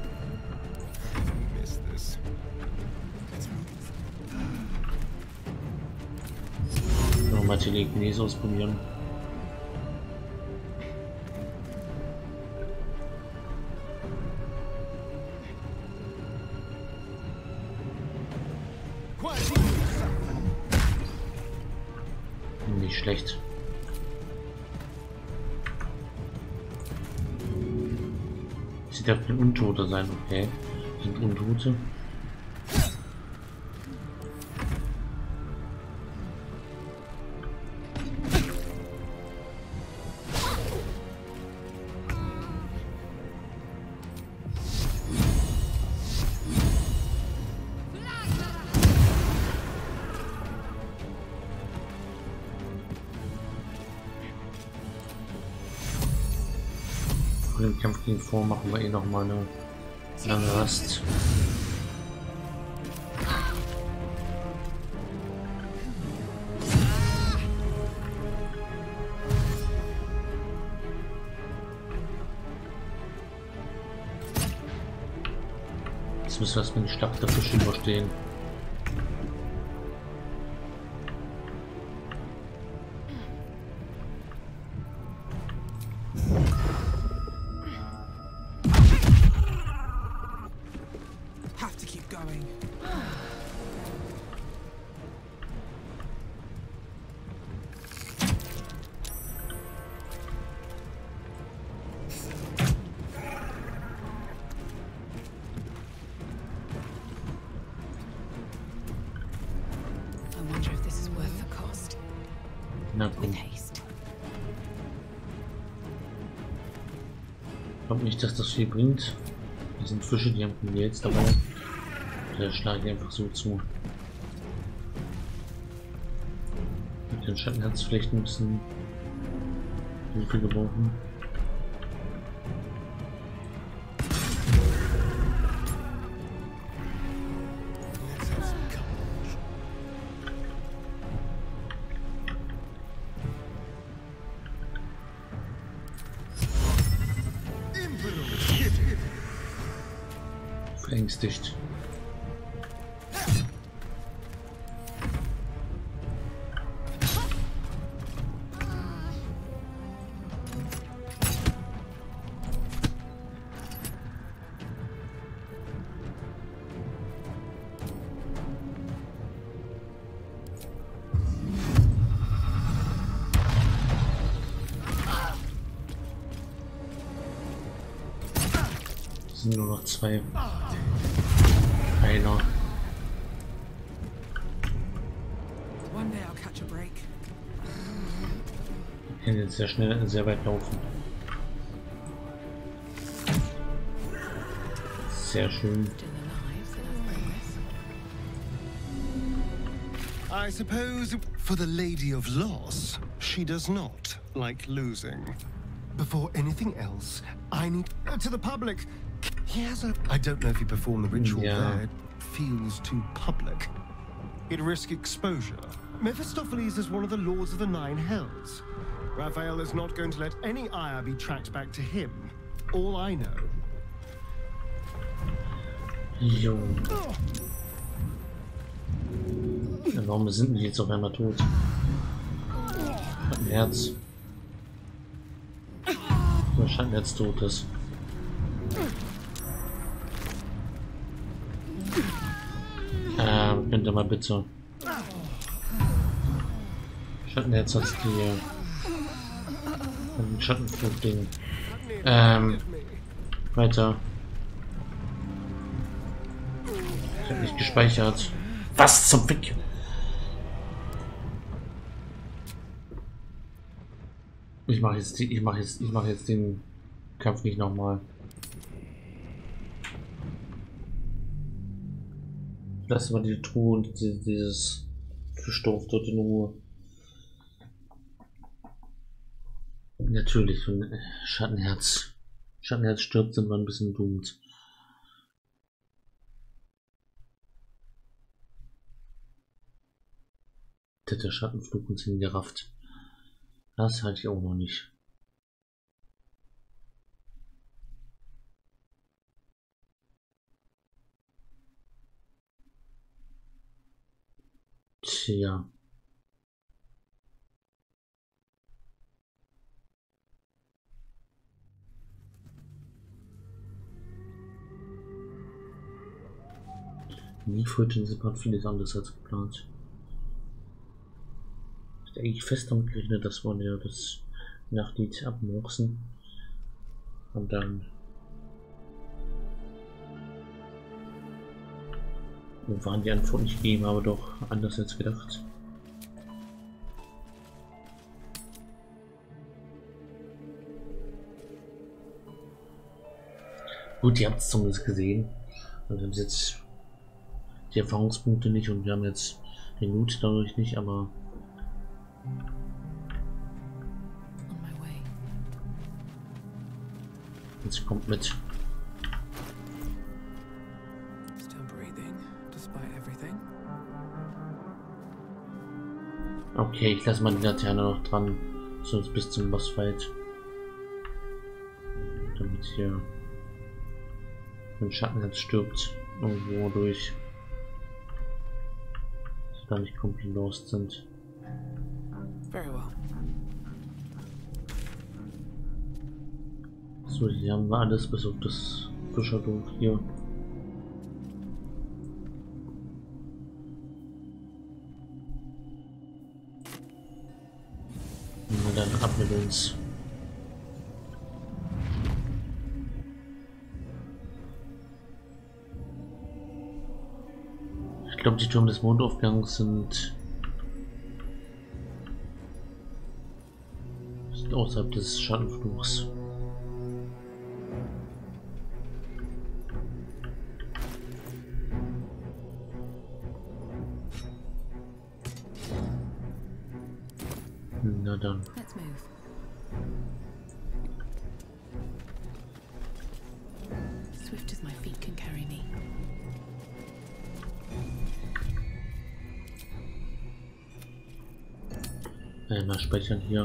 Nochmal Telekinese ausprobieren. Nicht schlecht. Sie darf ein Untoter sein, okay. Sind Untote. Für den Kampf gegen vor machen wir eh noch mal eine lange Rast. Jetzt müssen wir erstmal die Schlacht der Fische überstehen. Na komm. Ich glaube nicht, dass das viel bringt. Die sind Fische, die haben wir jetzt dabei. Da schlage ich einfach so zu. Mit den Schattenherz vielleicht ein bisschen Hilfe gebrauchen. Verängstigt. Es sind nur noch zwei. Einer. Ich kann jetzt sehr schnell, sehr weit laufen. Sehr schön. I suppose for the Lady of Loss, she does not like losing. Before anything else, I need uh, to the public. He has a. I don't know if he performed the ritual Yeah. there. It feels too public. He'd risk exposure. Mephistopheles is one of the lords of the Nine Hells. Raphael is not going to let any ire be tracked back to him. All I know. Jo. Ja, warum sind die jetzt auf einmal tot? Hat ein Herz. Wahrscheinlich jetzt tot ist. Ähm, könnt ihr mal bitte. Schattenherz hat die ein Schattenflug-Ding. Ähm, weiter. Ich hab nicht gespeichert. Was zum Fick? Ich mache jetzt die, ich mache jetzt, ich mache jetzt den Kampf nicht nochmal. Lassen wir die Truhe und die, dieses Fischdorf dort in Ruhe. Natürlich, wenn Schattenherz. Schattenherz stirbt, sind wir ein bisschen doomed. Der Schattenflug uns hingerafft. Das halte ich auch noch nicht. Tja. Nie führte diese Part vieles anders als geplant. Ich hätte eigentlich fest damit gerechnet, dass wir ja das Nachtlied abmurksen. Und dann waren die Antwort nicht gegeben, aber doch anders als gedacht. Gut, ihr habt es zumindest gesehen. Und wir haben jetzt die Erfahrungspunkte nicht und wir haben jetzt den Loot dadurch nicht, aber Jetzt kommt mit. Still breathing, despite everything. Okay, ich lasse mal die Laterne noch dran, sonst bis zum Bossfight. Damit hier ein Schatten jetzt stirbt irgendwo durch, dass wir da nicht komplett lost sind. Very well. So, hier haben wir alles bis auf das Fischerdorf hier. Und dann ab mit uns. Ich glaube, die Türme des Mondaufgangs sind, sind außerhalb des Schattenfluchs. Na dann. Let's move. Swift as my feet can carry me. Einmal speichern hier.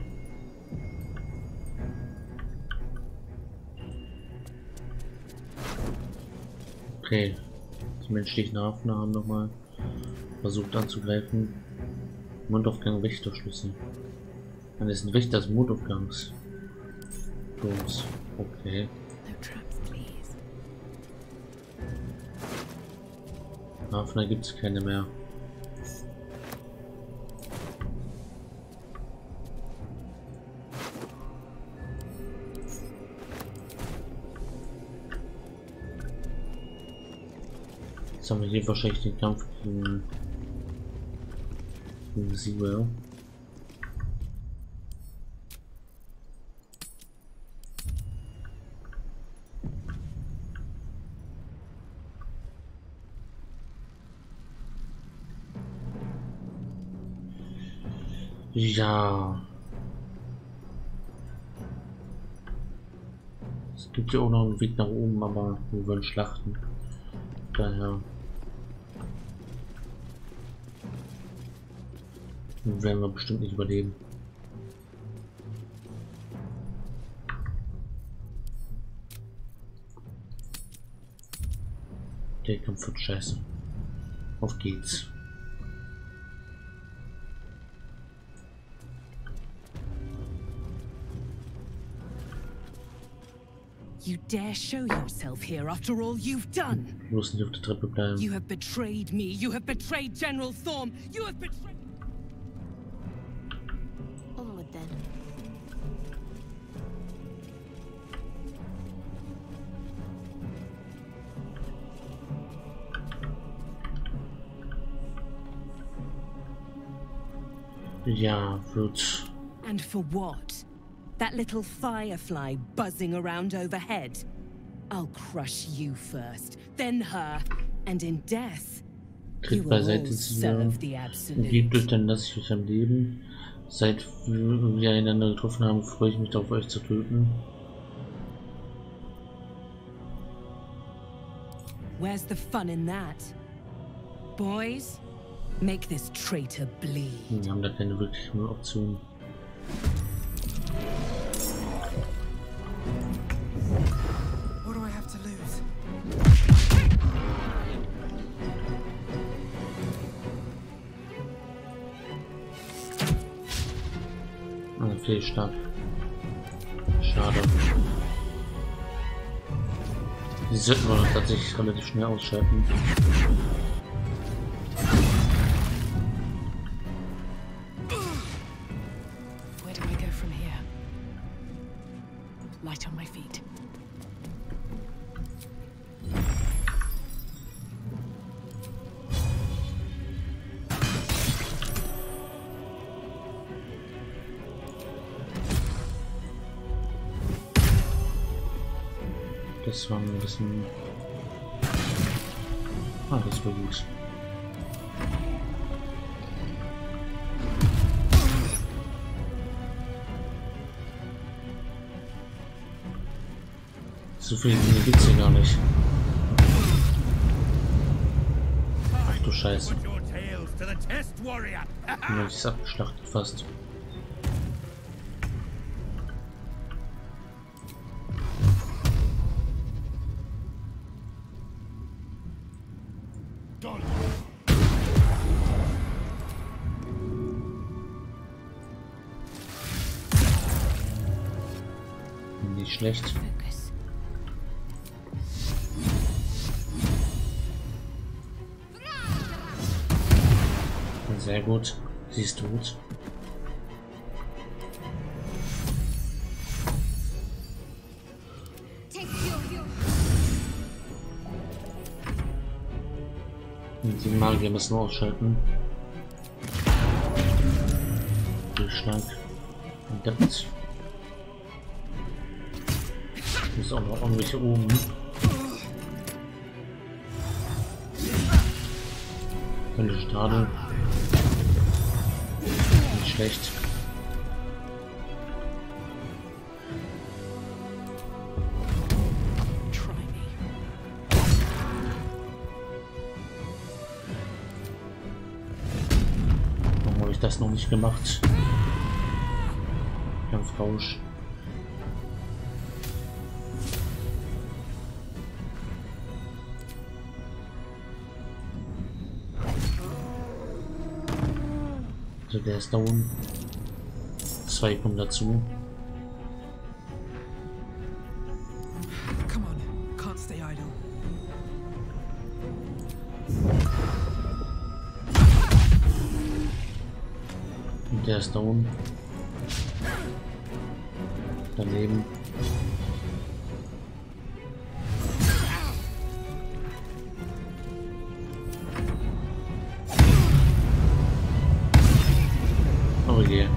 Okay. Die menschlichen Hafner nochmal versucht anzugreifen. Mondaufgang Wächterschlüssel. Dann ist ein Wächter des Mondaufgangs. Los. Okay. No traps, please. Hafner gibt es keine mehr. Jetzt haben wir hier wahrscheinlich den Kampf gegen Sewell. Ja. Es gibt ja auch noch einen Weg nach oben, aber wir wollen schlachten. Daher werden wir bestimmt nicht überleben. Der Kampf wird scheiße. Auf geht's. You dare show yourself here after all you've done? Bloß nicht auf der Treppe bleiben. You have betrayed me. You have betrayed General Thorm. You have betrayed... Onward then. Ja, wird. And for what? That little firefly buzzing around overhead? I'll crush you first, then her, and in death, you Tritt will all beiseite serve the sie. absolute. Gebt euch, dann lasse ich euch am Leben. Seit wir einander getroffen haben, freue ich mich darauf, euch zu töten. Where's the fun in that? Boys, make this traitor bleed. Wir haben da keine wirkliche Option. What do I have to lose? Ah, Fehlstart. Schade. Die sollten wir tatsächlich relativ schnell ausschalten. Where do I go from here? Light on my feet. Das war ein bisschen. Ah, das war gut. So viele Dinge gibt's hier gar nicht. Ach du Scheiße. Ja, ich ist abgeschlachtet fast. Nicht schlecht. Sehr gut. Sie ist tot. Und die Magier müssen wir ausschalten. Durchschlag. Entdeckt. Ist auch noch irgendwelche oben. Könnte Stadel. Nicht schlecht. Warum habe ich das noch nicht gemacht? Kampfrausch. Also der ist down. Zwei kommen dazu. Come on, can't stay idle. Und der ist down. Daneben. Oh je.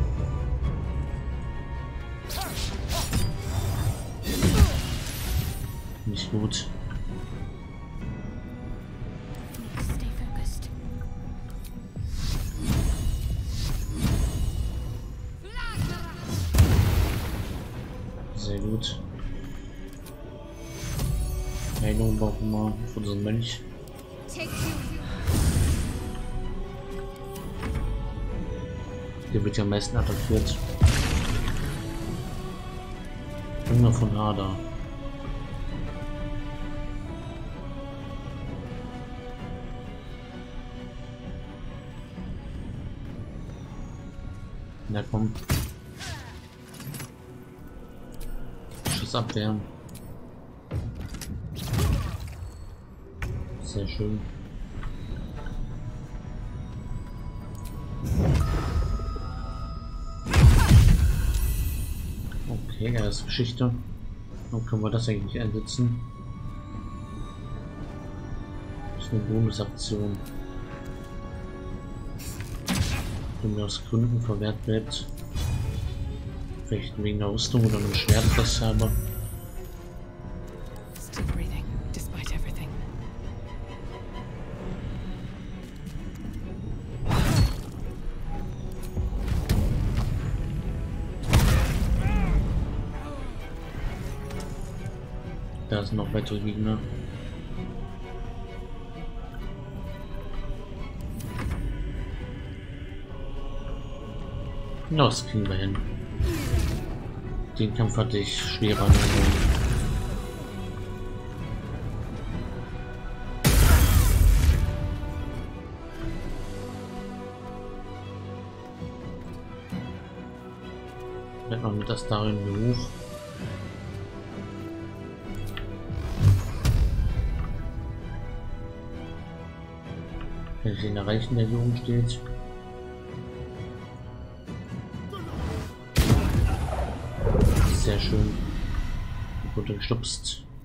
Nicht gut. Stay focused. Sehr gut. Heilung brauchen wir von so einem Mönch. Der wird ja am meisten attackiert. Hunger von Ada. Na komm. Schuss abwehren. Sehr schön. Okay, ja, das ist Geschichte. Dann können wir das eigentlich einsetzen. Das ist eine Bonusaktion. Wenn mir aus Gründen verwehrt bleibt. Vielleicht wegen der Rüstung oder einem Schwert, das ich habe. Still breathing, despite everything. Da sind noch weitere Gegner. Ja, das kriegen wir hin. Den Kampf hatte ich schwerer. Bleibt man mit das darin hoch. Kann ich den erreichen, der hier oben steht? Sehr schön. Runtergestupst.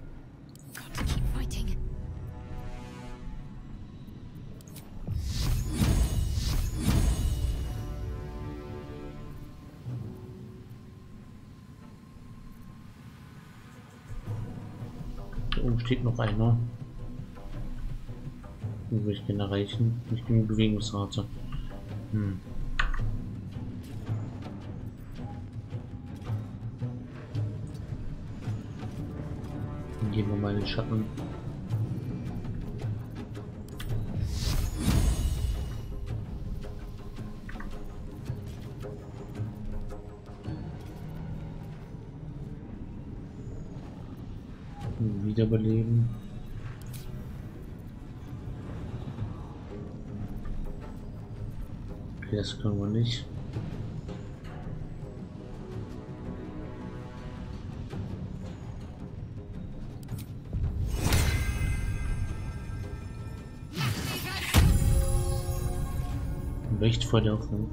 Da oben steht noch einer. Den will ich gerne erreichen. Nicht genug Bewegungsrate. Hm. gehen wir mal in den Schatten. Wiederbeleben. Okay, das können wir nicht. Recht vor der Hoffnung.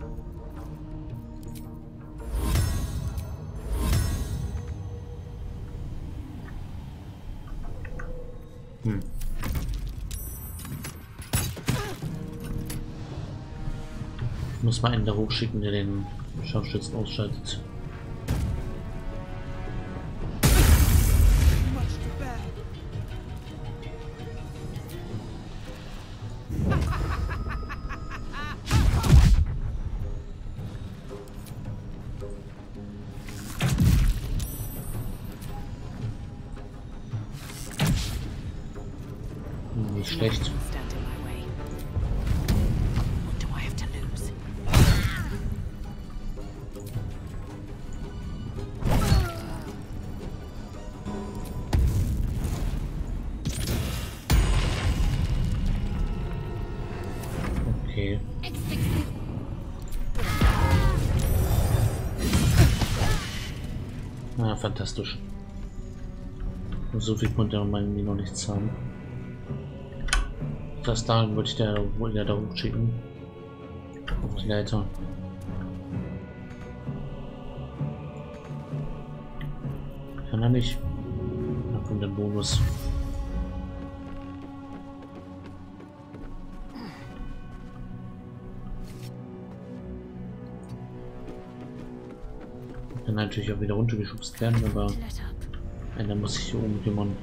Hm. Muss man einen da hochschicken, der den Scharfschützen ausschaltet. Nicht schlecht. Okay. Ah, fantastisch. So viel konnte man mir noch nicht sagen. Das da wollte ich da wohl ja da hochschicken. Auf die Leiter. Kann er nicht. Da kommt der Bonus. Kann natürlich auch wieder runtergeschubst werden, aber einer muss sich hier oben kümmern.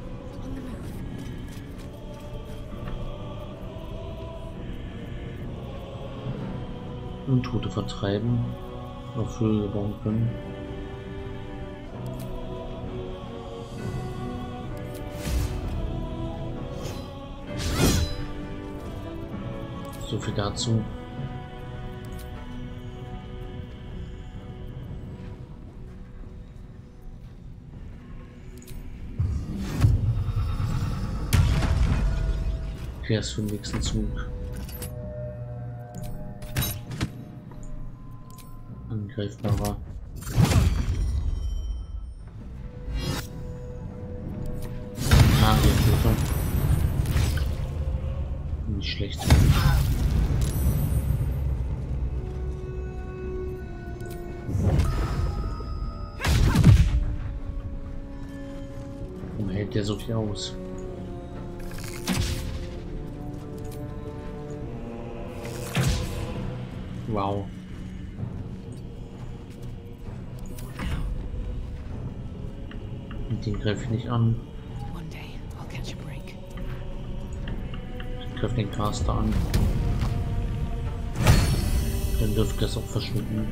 Untote vertreiben, auf Höhe bauen können. So viel dazu. Okay, erst für den nächsten Zug. Angreifbarer. Magiertöter. Nicht schlecht. Warum hält der so viel aus? Wow. Den greife ich nicht an. Ich greife den Caster an. Dann dürfte das auch verschwinden.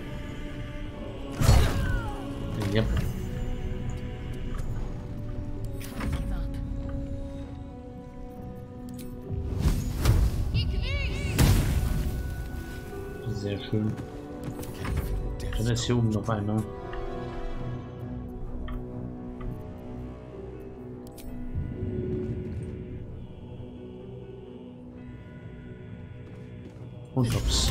Ja. Sehr schön. Dann ist hier oben noch einer. Und ups.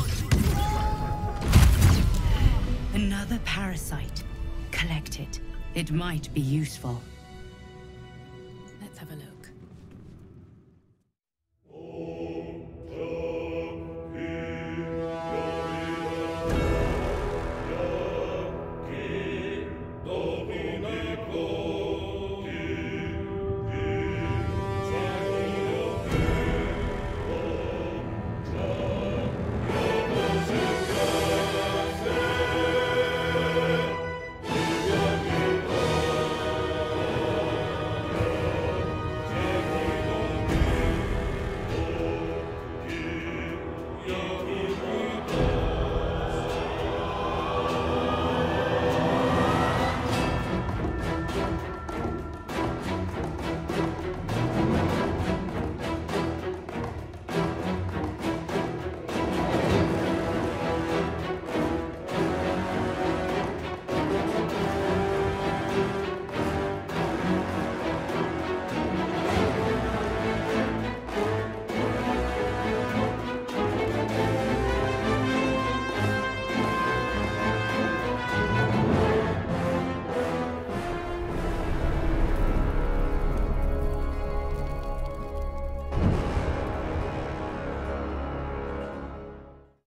Another parasite. Collect it. It might be useful. Let's have a look.